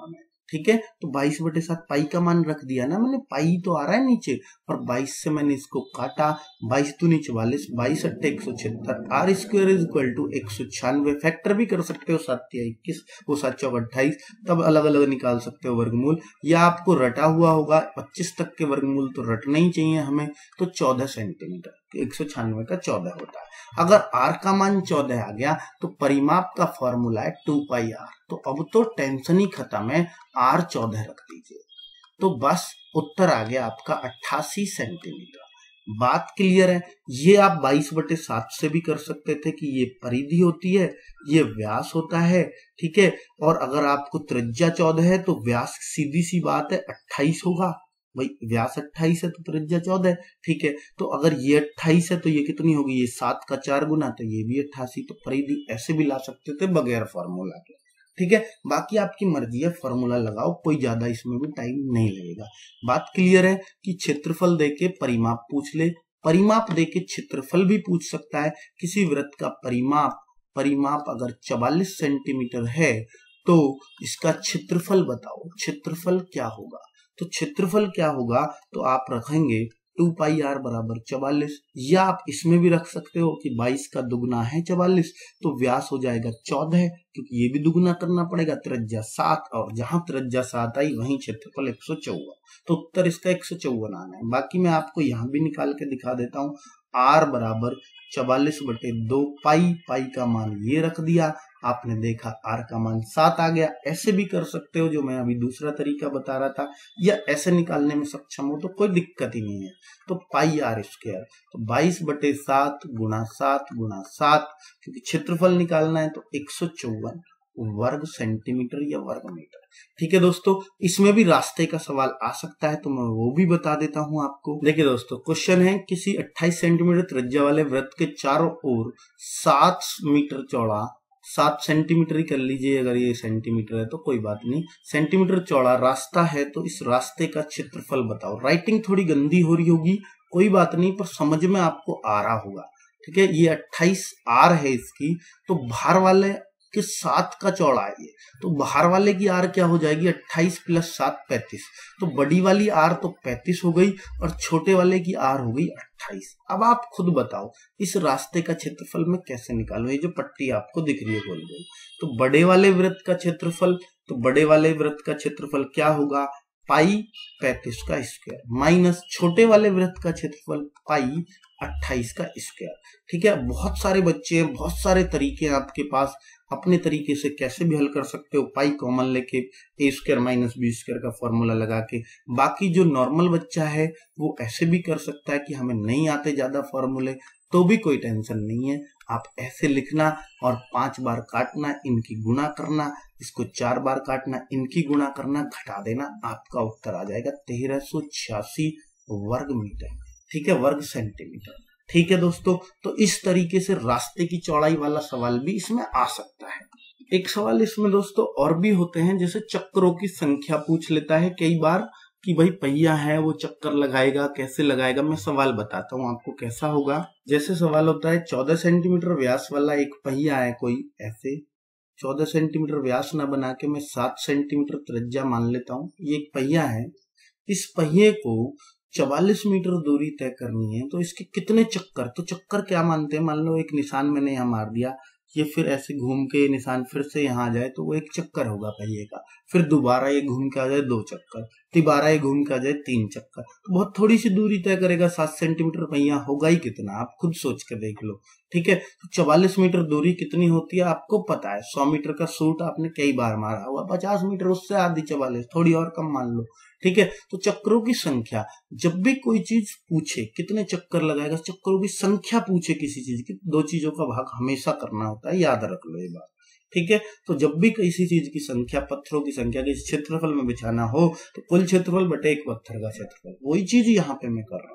ठीक है। तो बाईस बटे सात पाई का मान रख दिया ना मैंने, पाई तो आ रहा है नीचे और बाईस से मैंने इसको काटा, बाईस दूनी चवालीस, बाईस अट्ठे एक सौ छिहत्तर, R square is equal to एक सौ छियानवे। फैक्टर भी कर सकते हो, सात तिया इक्कीस, वो सात चौक अट्ठाईस, तब अलग अलग निकाल सकते हो वर्गमूल, या आपको रटा हुआ होगा पच्चीस तक के वर्गमूल तो रटना ही चाहिए हमें, तो चौदह सेंटीमीटर, एक सौ छियानवे का चौदह होता है। अगर r का मान चौदह आ गया तो परिमाप का फॉर्मूला है टू पाई आर, तो अब तो टेंशन ही खत्म है, r चौदह रख दीजिए, तो बस उत्तर आ गया आपका अट्ठासी सेंटीमीटर। बात क्लियर है। ये आप बाईस बटे सात से भी कर सकते थे कि ये परिधि होती है, ये व्यास होता है, ठीक है। और अगर आपको त्रिज्या चौदह है तो व्यास सीधी सी बात है अट्ठाईस होगा, भाई व्यास अट्ठाईस है तो त्रिज्या चौदह, ठीक है। तो अगर ये अट्ठाईस है तो ये कितनी होगी, ये सात का चार गुना, तो ये भी अट्ठासी, तो परिधि ऐसे भी ला सकते थे बगैर फॉर्मूला के, ठीक है। बाकी आपकी मर्जी है, फॉर्मूला लगाओ, कोई ज्यादा इसमें भी टाइम नहीं लगेगा। बात क्लियर है कि क्षेत्रफल देके परिमाप पूछ ले, परिमाप देके क्षेत्रफल भी पूछ सकता है। किसी वृत्त का परिमाप परिमाप अगर चवालीस सेंटीमीटर है तो इसका क्षेत्रफल बताओ, क्षेत्रफल क्या होगा। तो क्षेत्रफल क्या होगा, तो आप रखेंगे टू पाई आर बराबर चवालीस, या आप इसमें भी रख सकते हो कि बाईस का दुगुना है चवालीस, तो व्यास हो जाएगा चौदह, क्योंकि ये भी दुगुना करना पड़ेगा, त्रिज्या सात, और जहां त्रिज्या सात आई वहीं क्षेत्रफल एक सौ चौवन, तो उत्तर इसका एक सौ चौवन आना है। बाकी मैं आपको यहाँ भी निकाल के दिखा देता हूँ, आर बराबर चवालीस बटे दो पाई, पाई का मान ये रख दिया, आपने देखा आर का मान सात आ गया। ऐसे भी कर सकते हो जो मैं अभी दूसरा तरीका बता रहा था, या ऐसे निकालने में सक्षम हो तो कोई दिक्कत ही नहीं है। तो पाई आर स्क्वायर, तो बाईस बटे सात गुणा सात गुणा सात, क्योंकि क्षेत्रफल निकालना है तो एक सौ चौवन वर्ग सेंटीमीटर या वर्ग मीटर, ठीक है दोस्तों। इसमें भी रास्ते का सवाल आ सकता है तो मैं वो भी बता देता हूं आपको। देखिए दोस्तों, क्वेश्चन है किसी अट्ठाईस सेंटीमीटर त्रिज्या वाले वृत्त के चारों ओर सात मीटर चौड़ा, सात सेंटीमीटर ही कर लीजिए, अगर ये सेंटीमीटर है तो कोई बात नहीं, सेंटीमीटर चौड़ा रास्ता है, तो इस रास्ते का क्षेत्रफल बताओ। राइटिंग थोड़ी गंदी हो रही होगी, कोई बात नहीं, पर समझ में आपको आ रहा होगा, ठीक है। ये अट्ठाईस आर है इसकी, तो बाहर वाले के सात का चौड़ा है ये, तो बाहर वाले की आर क्या हो जाएगी, अट्ठाईस प्लस सात पैंतीस, तो बड़ी वाली आर तो पैंतीस हो गई और छोटे वाले की आर हो गई अट्ठाईस। अब आप खुद बताओ इस रास्ते का क्षेत्रफल में कैसे निकालूं, ये जो पट्टी आपको दिख रही है गोल गोल, तो बड़े वाले वृत्त का क्षेत्रफल, तो बड़े वाले वृत्त का क्षेत्रफल क्या होगा, पाई पैंतीस का स्क्वायर, माइनस छोटे वाले वृत्त का क्षेत्रफल पाई अट्ठाईस का स्क्वायर, ठीक है। बहुत सारे बच्चे हैं, बहुत सारे तरीके हैं आपके पास, अपने तरीके से कैसे भी हल कर सकते हो, पाई कॉमन लेके A square minus B square का फॉर्मूला लगा के। बाकी जो नॉर्मल बच्चा है वो ऐसे भी कर सकता है कि हमें नहीं आते ज्यादा फॉर्मूले, तो भी कोई टेंशन नहीं है, आप ऐसे लिखना और पांच बार काटना, इनकी गुणा करना, इसको चार बार काटना, इनकी गुणा करना, घटा देना, आपका उत्तर आ जाएगा तेरह सौ छियासी वर्ग मीटर, ठीक है, वर्ग सेंटीमीटर, ठीक है दोस्तों। तो इस तरीके से रास्ते की चौड़ाई वाला सवाल भी इसमें आ सकता है। एक सवाल इसमें दोस्तों और भी होते हैं, जैसे चक्रों की संख्या पूछ लेता है कई बार कि भाई पहिया है वो चक्कर लगाएगा, कैसे लगाएगा। मैं सवाल बताता हूँ आपको कैसा होगा। जैसे सवाल होता है चौदह सेंटीमीटर व्यास वाला एक पहिया है कोई, ऐसे चौदह सेंटीमीटर व्यास ना बना के मैं सात सेंटीमीटर त्रिज्या मान लेता हूँ, ये एक पहिया है। इस पहिए को चवालीस मीटर दूरी तय करनी है, तो इसके कितने चक्कर, तो चक्कर क्या मानते हैं, मान लो एक निशान मैंने यहाँ मार दिया, ये फिर ऐसे घूम के निशान फिर से यहाँ आ जाए तो वो एक चक्कर होगा पहिए का, फिर दोबारा ये घूम के आ जाए दो चक्कर, दोबारा ये घूम के आ जाए तीन चक्कर, तो बहुत थोड़ी सी दूरी तय करेगा। सात सेंटीमीटर पहिया होगा ही कितना, आप खुद सोच के देख लो, ठीक है। तो चवालीस मीटर दूरी कितनी होती है आपको पता है, सौ मीटर का सूट आपने कई बार मारा हुआ, पचास मीटर उससे आधी चवालीस, थोड़ी और कम मान लो, ठीक है। तो चक्रों की संख्या, जब भी कोई चीज पूछे कितने चक्कर लगाएगा, चक्करों की संख्या पूछे किसी चीज की, दो चीजों का भाग हमेशा करना होता है, याद रख लो ये बात, ठीक है। तो जब भी किसी चीज की संख्या, पत्थरों की संख्या किसी क्षेत्रफल में बिछाना हो तो कुल क्षेत्रफल बटे एक पत्थर का क्षेत्रफल, वही चीज यहाँ पे मैं कर रहा हूँ,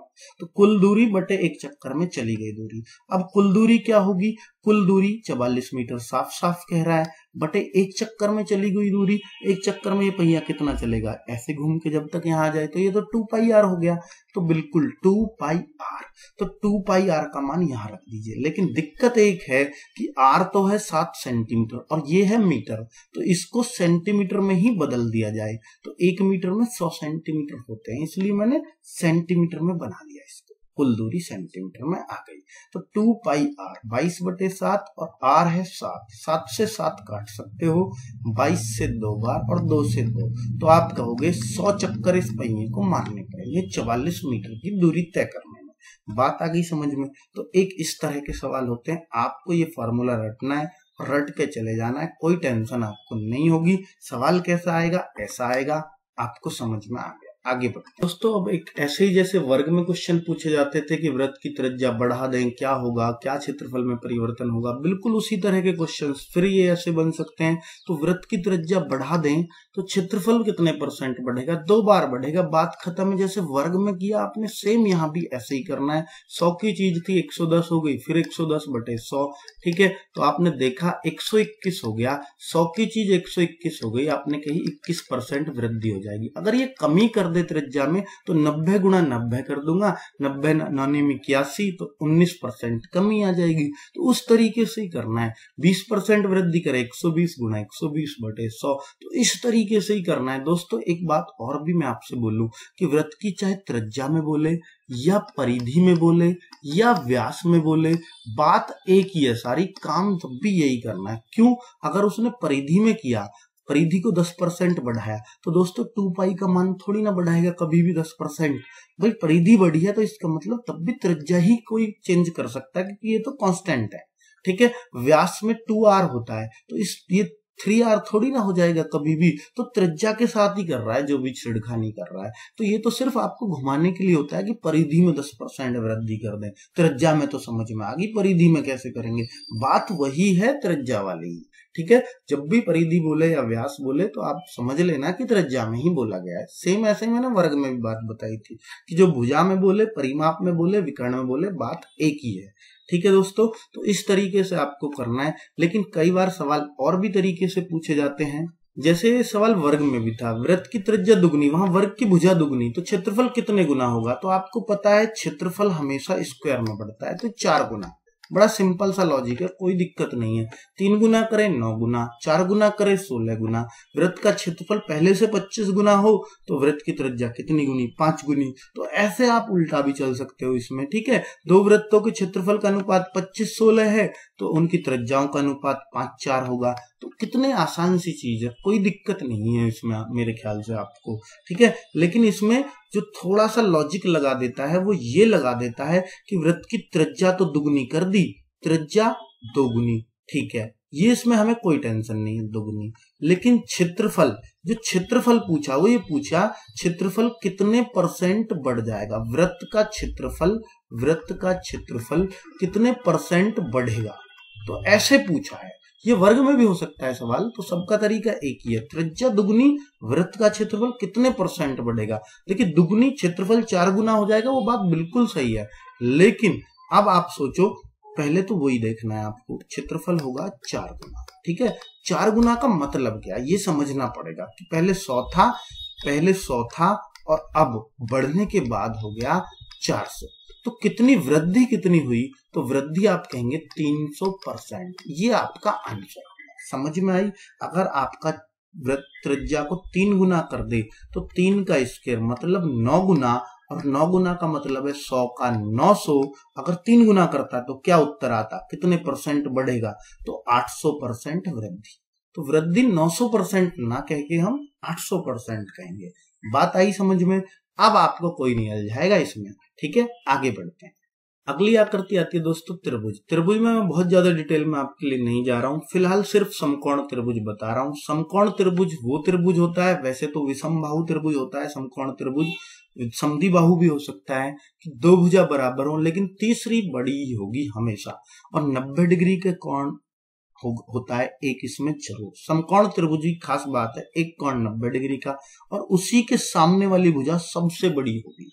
तो कुल दूरी बटे एक चक्कर में चली गई दूरी। अब कुल दूरी क्या होगी, कुल दूरी चवालीस मीटर साफ साफ कह रहा है, बटे एक चक्कर में चली गई दूरी। एक चक्कर में ये पहिया कितना चलेगा, ऐसे घूम के जब तक यहाँ आ जाए, तो ये तो टू पाई आर हो गया। तो बिल्कुल टू पाई आर, तो टू पाई आर का मान यहाँ रख दीजिए। लेकिन दिक्कत एक है कि आर तो है सात सेंटीमीटर और ये है मीटर, तो इसको सेंटीमीटर में ही बदल दिया जाए। तो एक मीटर में सौ सेंटीमीटर होते हैं, इसलिए मैंने सेंटीमीटर में बना दिया इसको। कुल दूरी सेंटीमीटर में आ गई। तो टू पाई आर बाईस बटे सात और आर है सात, सात से सात काट सकते हो, बाईस से दो बार और दो से दो, तो आप कहोगे सौ चक्कर इस पहिए को मारने पड़ेंगे चवालीस मीटर की दूरी तय करने में। बात आ गई समझ में। तो एक इस तरह के सवाल होते हैं, आपको ये फॉर्मूला रटना है, रट के चले जाना है, कोई टेंशन आपको नहीं होगी। सवाल कैसा आएगा, ऐसा आएगा, आपको समझ में आ गया। आगे बढ़ते दोस्तों। अब एक ऐसे ही जैसे वर्ग में क्वेश्चन पूछे जाते थे कि वृत्त की त्रिज्या बढ़ा दें क्या होगा, क्या क्षेत्रफल में परिवर्तन होगा, बिल्कुल उसी तरह के क्वेश्चन फिर ये ऐसे बन सकते हैं। तो वृत्त की त्रिज्या बढ़ा दें तो क्षेत्रफल कितने परसेंट बढ़ेगा, दो बार बढ़ेगा, बात खत्म है। जैसे वर्ग में किया आपने, सेम यहाँ भी ऐसे ही करना है। सौ की चीज थी एक सौ दस हो गई, फिर एक सौ दस बटे सौ, ठीक है। तो आपने देखा एक सौ इक्कीस हो गया, सौ की चीज एक सौ इक्कीस हो गई, आपने कही इक्कीस परसेंट वृद्धि हो जाएगी। अगर ये कमी कर दे त्रिज्या में तो नब्बे गुणा नब्बे कर दूंगा, नब्बे नौनी में इक्यासी, तो उन्नीस परसेंट कमी आ जाएगी। तो उस तरीके से ही करना है। बीस परसेंट वृद्धि करे एक सौ बीस गुणा एक सौ बीस बटे सौ, तो इस तरीके से ही करना है। दोस्तों एक बात और भी मैं आपसे बोलूं कि वृत्त की चाहे त्रिज्या में बोले या परिधि में बोले या व्यास में बोले, बात एक ही है सारी, काम तब भी यही करना है। क्यों, अगर उसने परिधि में किया, परिधि को दस परसेंट बढ़ाया, तो दोस्तों टू पाई का मान थोड़ी ना बढ़ाएगा कभी भी दस परसेंट। भाई परिधि बढ़ी है तो इसका मतलब तब भी त्रिज्या ही कोई चेंज कर सकता है, क्योंकि ये तो कांस्टेंट है, ठीक है। व्यास में टू आर होता है, तो इस ये थ्री आर थोड़ी ना हो जाएगा कभी भी, तो त्रिज्या के साथ ही कर रहा है, जो भी छिड़खानी कर रहा है। तो ये तो सिर्फ आपको घुमाने के लिए होता है कि परिधि में दस परसेंट वृद्धि कर दें, त्रिज्या में तो समझ में आ गई, परिधि में कैसे करेंगे, बात वही है त्रिज्या वाली, ठीक है। जब भी परिधि बोले या व्यास बोले तो आप समझ लेना कि त्रिज्या में ही बोला गया है। सेम ऐसे ही मैंने वर्ग में भी बात बताई थी कि जो भुजा में बोले, परिमाप में बोले, विकर्ण में बोले, बात एक ही है, ठीक है दोस्तों। तो इस तरीके से आपको करना है। लेकिन कई बार सवाल और भी तरीके से पूछे जाते हैं, जैसे सवाल वर्ग में भी था, वृत्त की त्रिज्या दुगनी, वहां वर्ग की भुजा दुगनी, तो क्षेत्रफल कितने गुना होगा। तो आपको पता है क्षेत्रफल हमेशा स्क्वायर में बढ़ता है, तो चार गुना। बड़ा सिंपल सा लॉजिक है, कोई दिक्कत नहीं है। तीन गुना करें नौ गुना, चार गुना करें सोलह गुना। वृत्त का क्षेत्रफल पहले से पच्चीस गुना हो तो वृत्त की त्रिज्या कितनी गुनी, पांच गुनी। तो ऐसे आप उल्टा भी चल सकते हो इसमें, ठीक है। दो वृत्तों के क्षेत्रफल का अनुपात पच्चीस सोलह है, तो उनकी त्रिज्याओं का अनुपात पांच चार होगा। तो कितने आसान सी चीज है, कोई दिक्कत नहीं है इसमें मेरे ख्याल से आपको, ठीक है। लेकिन इसमें जो थोड़ा सा लॉजिक लगा देता है वो ये लगा देता है कि वृत्त की त्रिज्या तो दुगनी कर दी, त्रिज्या दोगुनी, ठीक है, ये इसमें हमें कोई टेंशन नहीं है, दोगुनी। लेकिन क्षेत्रफल, जो क्षेत्रफल पूछा वो ये पूछा क्षेत्रफल कितने परसेंट बढ़ जाएगा, वृत्त का क्षेत्रफल, वृत्त का क्षेत्रफल कितने परसेंट बढ़ेगा, तो ऐसे पूछा है। ये वर्ग में भी हो सकता है सवाल, तो सबका तरीका एक ही है। त्रिज्या दुगनी, वृत्त का क्षेत्रफल कितने परसेंट बढ़ेगा। देखिए दुगनी क्षेत्रफल चार गुना हो जाएगा, वो बात बिल्कुल सही है। लेकिन अब आप सोचो, पहले तो वही देखना है आपको, क्षेत्रफल होगा चार गुना, ठीक है। चार गुना का मतलब क्या, ये समझना पड़ेगा कि पहले सौ था, पहले सौ था और अब बढ़ने के बाद हो गया चार सौ, तो कितनी वृद्धि कितनी हुई, तो वृद्धि आप कहेंगे तीन सौ परसेंट। ये आपका आंसर समझ में आई। अगर आपका वृत्त त्रिज्या को तीन गुना कर दे तो तीन का स्क्वायर मतलब नौ गुना, और नौ गुना का मतलब है सौ का नौ सौ। अगर तीन गुना करता तो क्या उत्तर आता, कितने परसेंट बढ़ेगा, तो आठ सौ परसेंट वृद्धि। तो वृद्धि नौ सौ परसेंट ना कह के हम आठ सौ परसेंट कहेंगे। बात आई समझ में। अब आपको कोई नहीं अलझाएगा इसमें, ठीक है। आगे बढ़ते हैं। अगली आकृति आती है दोस्तों त्रिभुज। त्रिभुज में मैं बहुत ज्यादा डिटेल में आपके लिए नहीं जा रहा हूं, फिलहाल सिर्फ समकोण त्रिभुज बता रहा हूं। समकोण त्रिभुज वो त्रिभुज होता है, वैसे तो विषम बाहु त्रिभुज होता है समकोण त्रिभुज, समद्वि बाहु भी हो सकता है कि दो भुजा बराबर हो, लेकिन तीसरी बड़ी ही होगी हमेशा, और नब्बे डिग्री के कोण हो, होता है एक इसमें जरूर। समकोण त्रिभुज की खास बात है एक कोण नब्बे डिग्री का, और उसी के सामने वाली भुजा सबसे बड़ी होगी,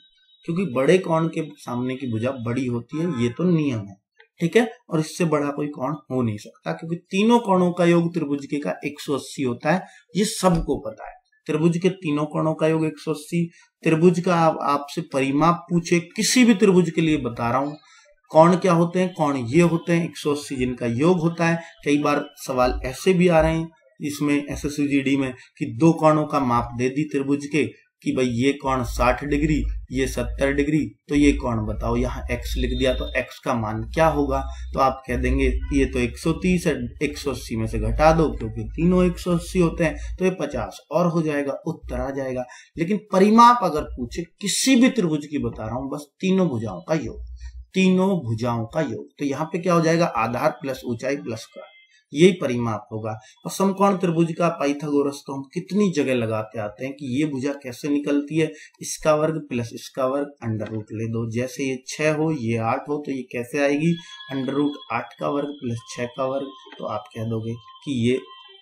क्योंकि बड़े कोण के सामने की भुजा बड़ी होती है, ये तो नियम है, ठीक है। और इससे बड़ा कोई कोण हो नहीं सकता, क्योंकि तीनों कोणों का योग त्रिभुज के का एक सौ अस्सी होता है, ये सबको पता है। त्रिभुज के तीनों कोणों का योग एक सौ अस्सी। त्रिभुज का आप, आपसे परिमाप पूछे किसी भी त्रिभुज के लिए बता रहा हूं, कोण क्या होते हैं, कोण ये होते हैं एक सौ अस्सी जिनका योग होता है। कई बार सवाल ऐसे भी आ रहे हैं इसमें S S C G D में कि दो कोणों का माप दे दी त्रिभुज के कि भाई ये कोण साठ डिग्री, ये सत्तर डिग्री, तो ये कोण बताओ। यहाँ x लिख दिया तो x का मान क्या होगा, तो आप कह देंगे ये तो एक सौ तीस है, एक सौ अस्सी में से घटा दो क्योंकि तीनों एक सौ अस्सी होते हैं, तो ये पचास और हो जाएगा, उत्तर आ जाएगा। लेकिन परिमाप अगर पूछे किसी भी त्रिभुज की बता रहा हूं, बस तीनों भुजाओं का योग, तीनों भुजाओं का योग, तो यहाँ पे क्या हो जाएगा, आधार प्लस ऊंचाई प्लस कोण, यही परिमाप होगा। और समकोण त्रिभुज का पाइथागोरस तो हम कितनी जगह लगाते आते हैं कि ये भुजा कैसे निकलती है, इसका वर्ग प्लस इसका वर्ग अंडर रूट ले दो। जैसे ये छह हो ये आठ हो तो ये कैसे आएगी, अंडर रूट आठ का वर्ग प्लस छह का वर्ग, तो आप कह दोगे कि ये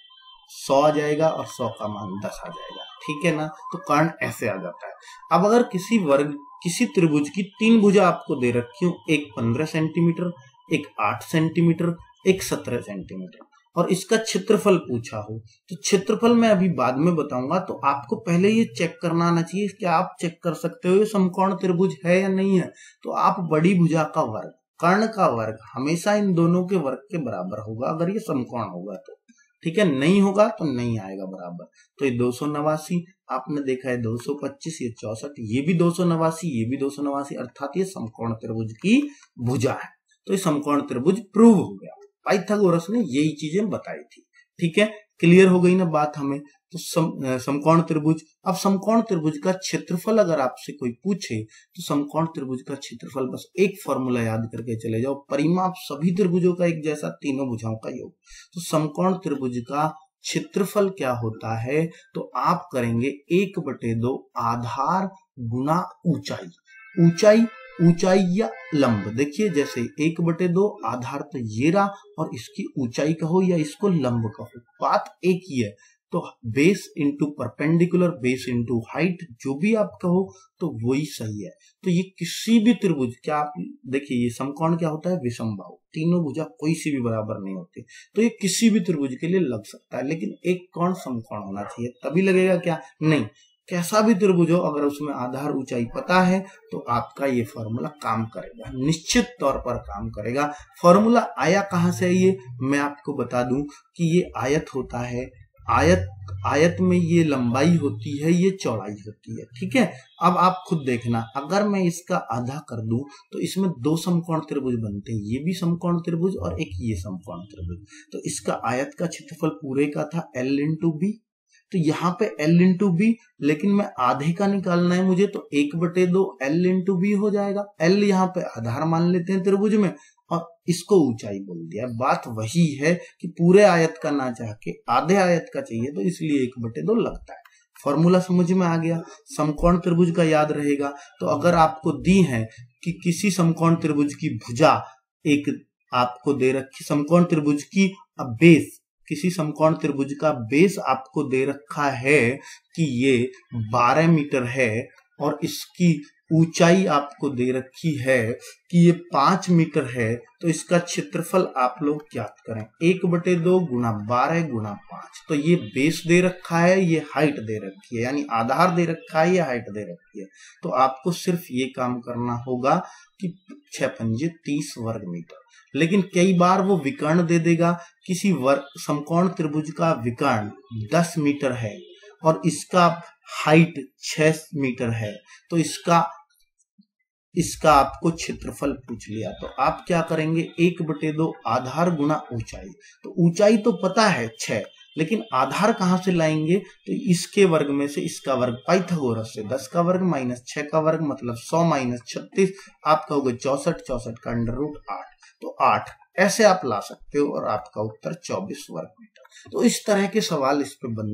सौ आ जाएगा और सौ का मान दस आ जाएगा, ठीक है ना। तो कर्ण ऐसे आ जाता है। अब अगर किसी वर्ग किसी त्रिभुज की तीन भुजा आपको दे रखी हो, एक पंद्रह सेंटीमीटर, एक आठ सेंटीमीटर, एक सत्रह सेंटीमीटर, और इसका क्षेत्रफल पूछा हो, तो क्षेत्रफल मैं अभी बाद में बताऊंगा। तो आपको पहले ये चेक करना आना चाहिए कि आप चेक कर सकते हो ये समकोण त्रिभुज है या नहीं है। तो आप बड़ी भुजा का वर्ग, कर्ण का वर्ग हमेशा इन दोनों के वर्ग के बराबर होगा अगर ये समकोण होगा तो, ठीक है। नहीं होगा तो नहीं आएगा बराबर। तो ये दो सौ नवासी आपने देखा है, दो सौ पच्चीस, ये चौसठ, ये भी दो सौ नवासी, ये भी दो सौ नवासी, अर्थात ये समकोण त्रिभुज की भुजा है। तो ये समकोण त्रिभुज प्रूव हो गया, पाइथागोरस ने यही चीजें बताई थी, ठीक है। क्लियर हो गई ना बात हमें। तो सम, समकोण त्रिभुज, अब समकोण त्रिभुज का क्षेत्रफल अगर आपसे कोई पूछे तो समकोण त्रिभुज का क्षेत्रफल बस एक फॉर्मूला याद करके चले जाओ, परिमाप सभी त्रिभुजों का एक जैसा, तीनों भुजाओं का योग। तो समकोण त्रिभुज का क्षेत्रफल क्या होता है, तो आप करेंगे एक बटे दो आधार गुना ऊंचाई, ऊंचाई ऊंचाई या लंब। देखिए जैसे एक बटे दो आधार तो ये रहा, और इसकी ऊंचाई कहो या इसको लंब कहो, बात एक ही है। तो base into perpendicular, base into height, जो भी आप कहो तो वही सही है। तो ये किसी भी त्रिभुज, क्या आप देखिए ये समकोण क्या होता है, विषमबाहु, तीनों भुजा कोई सी भी बराबर नहीं होती, तो ये किसी भी त्रिभुज के लिए लग सकता है। लेकिन एक कोण समकोण होना चाहिए तभी लगेगा क्या, नहीं, कैसा भी त्रिभुज हो अगर उसमें आधार ऊंचाई पता है तो आपका ये फॉर्मूला काम करेगा, निश्चित तौर पर काम करेगा। फॉर्मूला आया कहां से, ये मैं आपको बता दूं कि ये आयत होता है, आयत आयत में ये लंबाई होती है, ये चौड़ाई होती है, ठीक है। अब आप खुद देखना, अगर मैं इसका आधा कर दूं तो इसमें दो समकोण त्रिभुज बनते हैं, ये भी समकोण त्रिभुज और एक ये समकोण त्रिभुज। तो इसका आयत का क्षेत्रफल पूरे का था एल इंटू बी, तो यहाँ पे L इंटू बी, लेकिन मैं आधे का निकालना है मुझे, तो एक बटे दो L इंटू बी हो जाएगा। L यहाँ पे आधार मान लेते हैं त्रिभुज में, और इसको ऊंचाई बोल दिया। बात वही है कि पूरे आयत का ना चाह के आधे आयत का चाहिए, तो इसलिए एक बटे दो लगता है। फॉर्मूला समझ में आ गया, समकोण त्रिभुज का याद रहेगा। तो अगर आपको दी है कि किसी समकोण त्रिभुज की भुजा, एक आपको दे रखी समकोण त्रिभुज की बेस, किसी समकोण त्रिभुज का बेस आपको दे रखा है कि ये बारह मीटर है, और इसकी ऊंचाई आपको दे रखी है कि ये पांच मीटर है, तो इसका क्षेत्रफल आप लोग ज्ञात करें, एक बटे दो गुना बारह गुना पांच। तो ये बेस दे रखा है, ये हाइट दे रखी है, यानी आधार दे रखा है, ये हाइट दे रखी है। तो आपको सिर्फ ये काम करना होगा कि छह पंजे तीस वर्ग मीटर। लेकिन कई बार वो विकर्ण दे देगा, किसी वर्ग समकोण त्रिभुज का विकर्ण दस मीटर है और इसका हाइट छह मीटर है, तो इसका इसका आपको क्षेत्रफल पूछ लिया, तो आप क्या करेंगे, एक बटे दो आधार गुना ऊंचाई। तो ऊंचाई तो पता है छह, लेकिन आधार कहां से लाएंगे, तो इसके वर्ग में से इसका वर्ग, पाइथागोरस से दस का वर्ग माइनस छह का वर्ग मतलब सौ माइनस छत्तीस, आप कहोगे चौसठ, चौसठ का अंडर रूट आठ, तो आठ ऐसे आप ला सकते हो और आपका उत्तर चौबीस वर्ग मीटर। तो इस तरह के सवाल इस पे बनते हैं,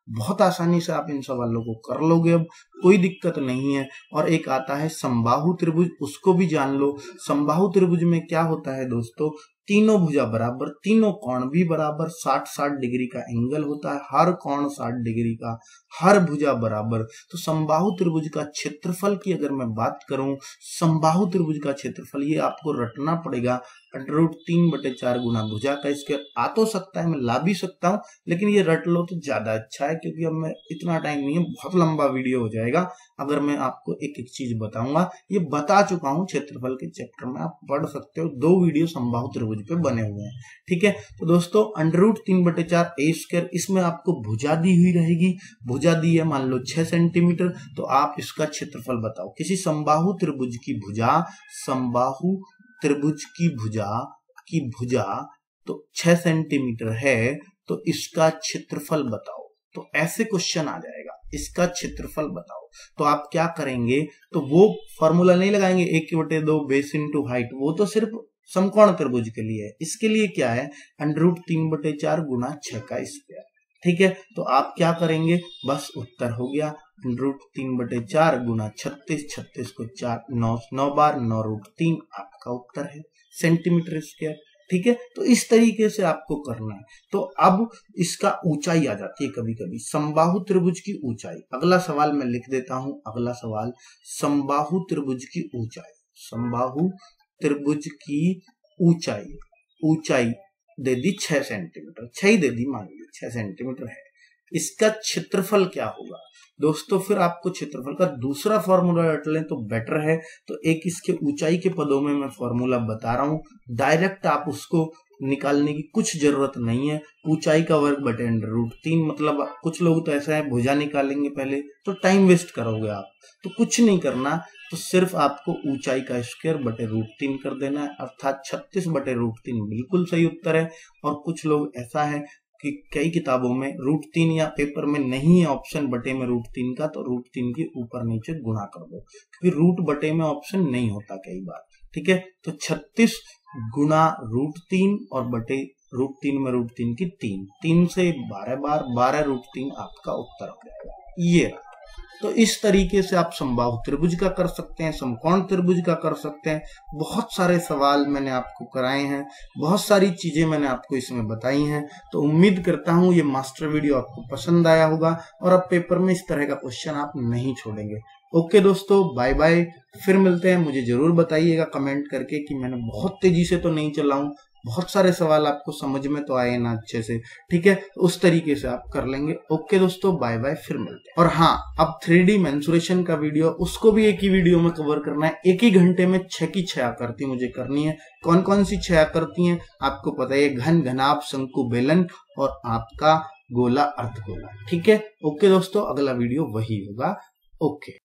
बहुत आसानी से आप इन सवालों को कर लोगे, अब कोई दिक्कत नहीं है। और एक आता है समबाहु त्रिभुज, उसको भी जान लो। समबाहु त्रिभुज में क्या होता है दोस्तों, तीनों भुजा बराबर, तीनों कोण भी बराबर, साठ साठ डिग्री का एंगल होता है, हर कोण साठ डिग्री का, हर भुजा बराबर। तो समबाहु त्रिभुज का क्षेत्रफल की अगर मैं बात करूं, समबाहु त्रिभुज का क्षेत्रफल ये आपको रटना पड़ेगा, अंडर रूट तीन बटे चार गुना भुजा का स्क्वायर। आ तो सकता है, मैं ला भी सकता हूं, लेकिन ये रट लो तो ज्यादा अच्छा है, क्योंकि अब मैं इतना टाइम नहीं है, बहुत लंबा वीडियो हो जाएगा अगर मैं आपको एक एक चीज बताऊंगा। ये बता चुका हूं क्षेत्रफल के चैप्टर में, आप पढ़ सकते हो, दो वीडियो समबाहु त्रिभुज पे बने हुए हैं। ठीक है, तो दोस्तों अंडर रूट तीन बटे चार ए स्क्वायर, इसमें आपको भुजा दी हुई रहेगी, भुजा दी है मान लो छह सेंटीमीटर, तो आप इसका क्षेत्रफल बताओ। किसी समबाहु त्रिभुज की भुजा, समबाहु त्रिभुज की भुजा की भुजा तो छह सेंटीमीटर है, तो इसका क्षेत्रफल बताओ। तो ऐसे क्वेश्चन आ जाएगा, इसका क्षेत्रफल बताओ। तो आप क्या करेंगे, तो वो फॉर्मूला नहीं लगाएंगे एक बटे दो बेस इंटू हाइट, वो तो सिर्फ समकोण त्रिभुज के लिए है। इसके लिए क्या है, अंडर रूट तीन बटे चार गुना छह का स्क्वायर। ठीक है, तो आप क्या करेंगे, बस उत्तर हो गया अंडर रूट तीन बटे चार गुना छत्तीस, छत्तीस को चार नौ नौ बार, नौ रूट तीन आपका उत्तर है सेंटीमीटर स्क्वायर। ठीक है, तो इस तरीके से आपको करना है। तो अब इसका ऊंचाई आ जाती है कभी कभी, समबाहु त्रिभुज की ऊंचाई। अगला सवाल मैं लिख देता हूं, अगला सवाल समबाहु त्रिभुज की ऊंचाई, समबाहु त्रिभुज की ऊंचाई, ऊंचाई दे दी छह सेंटीमीटर, छह ही दे दी, मान ली छह सेंटीमीटर है। इसका क्षेत्रफल क्या होगा दोस्तों, फिर आपको क्षेत्रफल का दूसरा फॉर्मूला रट लें तो बेटर है। तो एक इसके ऊंचाई के पदों में मैं फॉर्मूला बता रहा हूं, डायरेक्ट आप उसको निकालने की कुछ जरूरत नहीं है। ऊंचाई का वर्ग बटे अंडर रूट तीन, मतलब कुछ लोग तो ऐसा है भुजा निकालेंगे पहले, तो टाइम वेस्ट करोगे आप, तो कुछ नहीं करना। तो सिर्फ आपको ऊंचाई का स्क्वायर बटे रूट तीन कर देना है, अर्थात छत्तीस बटे रूट तीन बिल्कुल सही उत्तर है। और कुछ लोग ऐसा है कि कई किताबों में रूट तीन या पेपर में नहीं है ऑप्शन बटे में रूट तीन का, तो रूट तीन के ऊपर नीचे गुणा कर दो, क्योंकि रूट बटे में ऑप्शन नहीं होता कई बार। ठीक है, तो छत्तीस गुना रूट तीन और बटे रूट तीन में रूट तीन की तीन, तीन से बारह बार, बारह रूट तीन आपका उत्तर हो जाएगा। ये तो इस तरीके से आप समबाहु त्रिभुज का कर सकते हैं, समकोण त्रिभुज का कर सकते हैं। बहुत सारे सवाल मैंने आपको कराए हैं, बहुत सारी चीजें मैंने आपको इसमें बताई हैं। तो उम्मीद करता हूं ये मास्टर वीडियो आपको पसंद आया होगा और अब पेपर में इस तरह का क्वेश्चन आप नहीं छोड़ेंगे। ओके दोस्तों, बाय बाय, फिर मिलते हैं। मुझे जरूर बताइएगा कमेंट करके कि मैंने बहुत तेजी से तो नहीं चलाऊं, बहुत सारे सवाल आपको समझ में तो आए ना अच्छे से। ठीक है, उस तरीके से आप कर लेंगे। ओके दोस्तों, बाय बाय, फिर मिलते हैं। और हाँ, अब थ्री डी मेंसुरेशन का वीडियो, उसको भी एक ही वीडियो में कवर करना है। एक ही घंटे में छह की छह आकृति मुझे करनी है। कौन कौन सी छह आकृति हैं आपको पता है, घन, घनाभ, शंकु, बेलन और आपका गोला, अर्धगोला। ठीक है, ओके दोस्तों, अगला वीडियो वही होगा। ओके।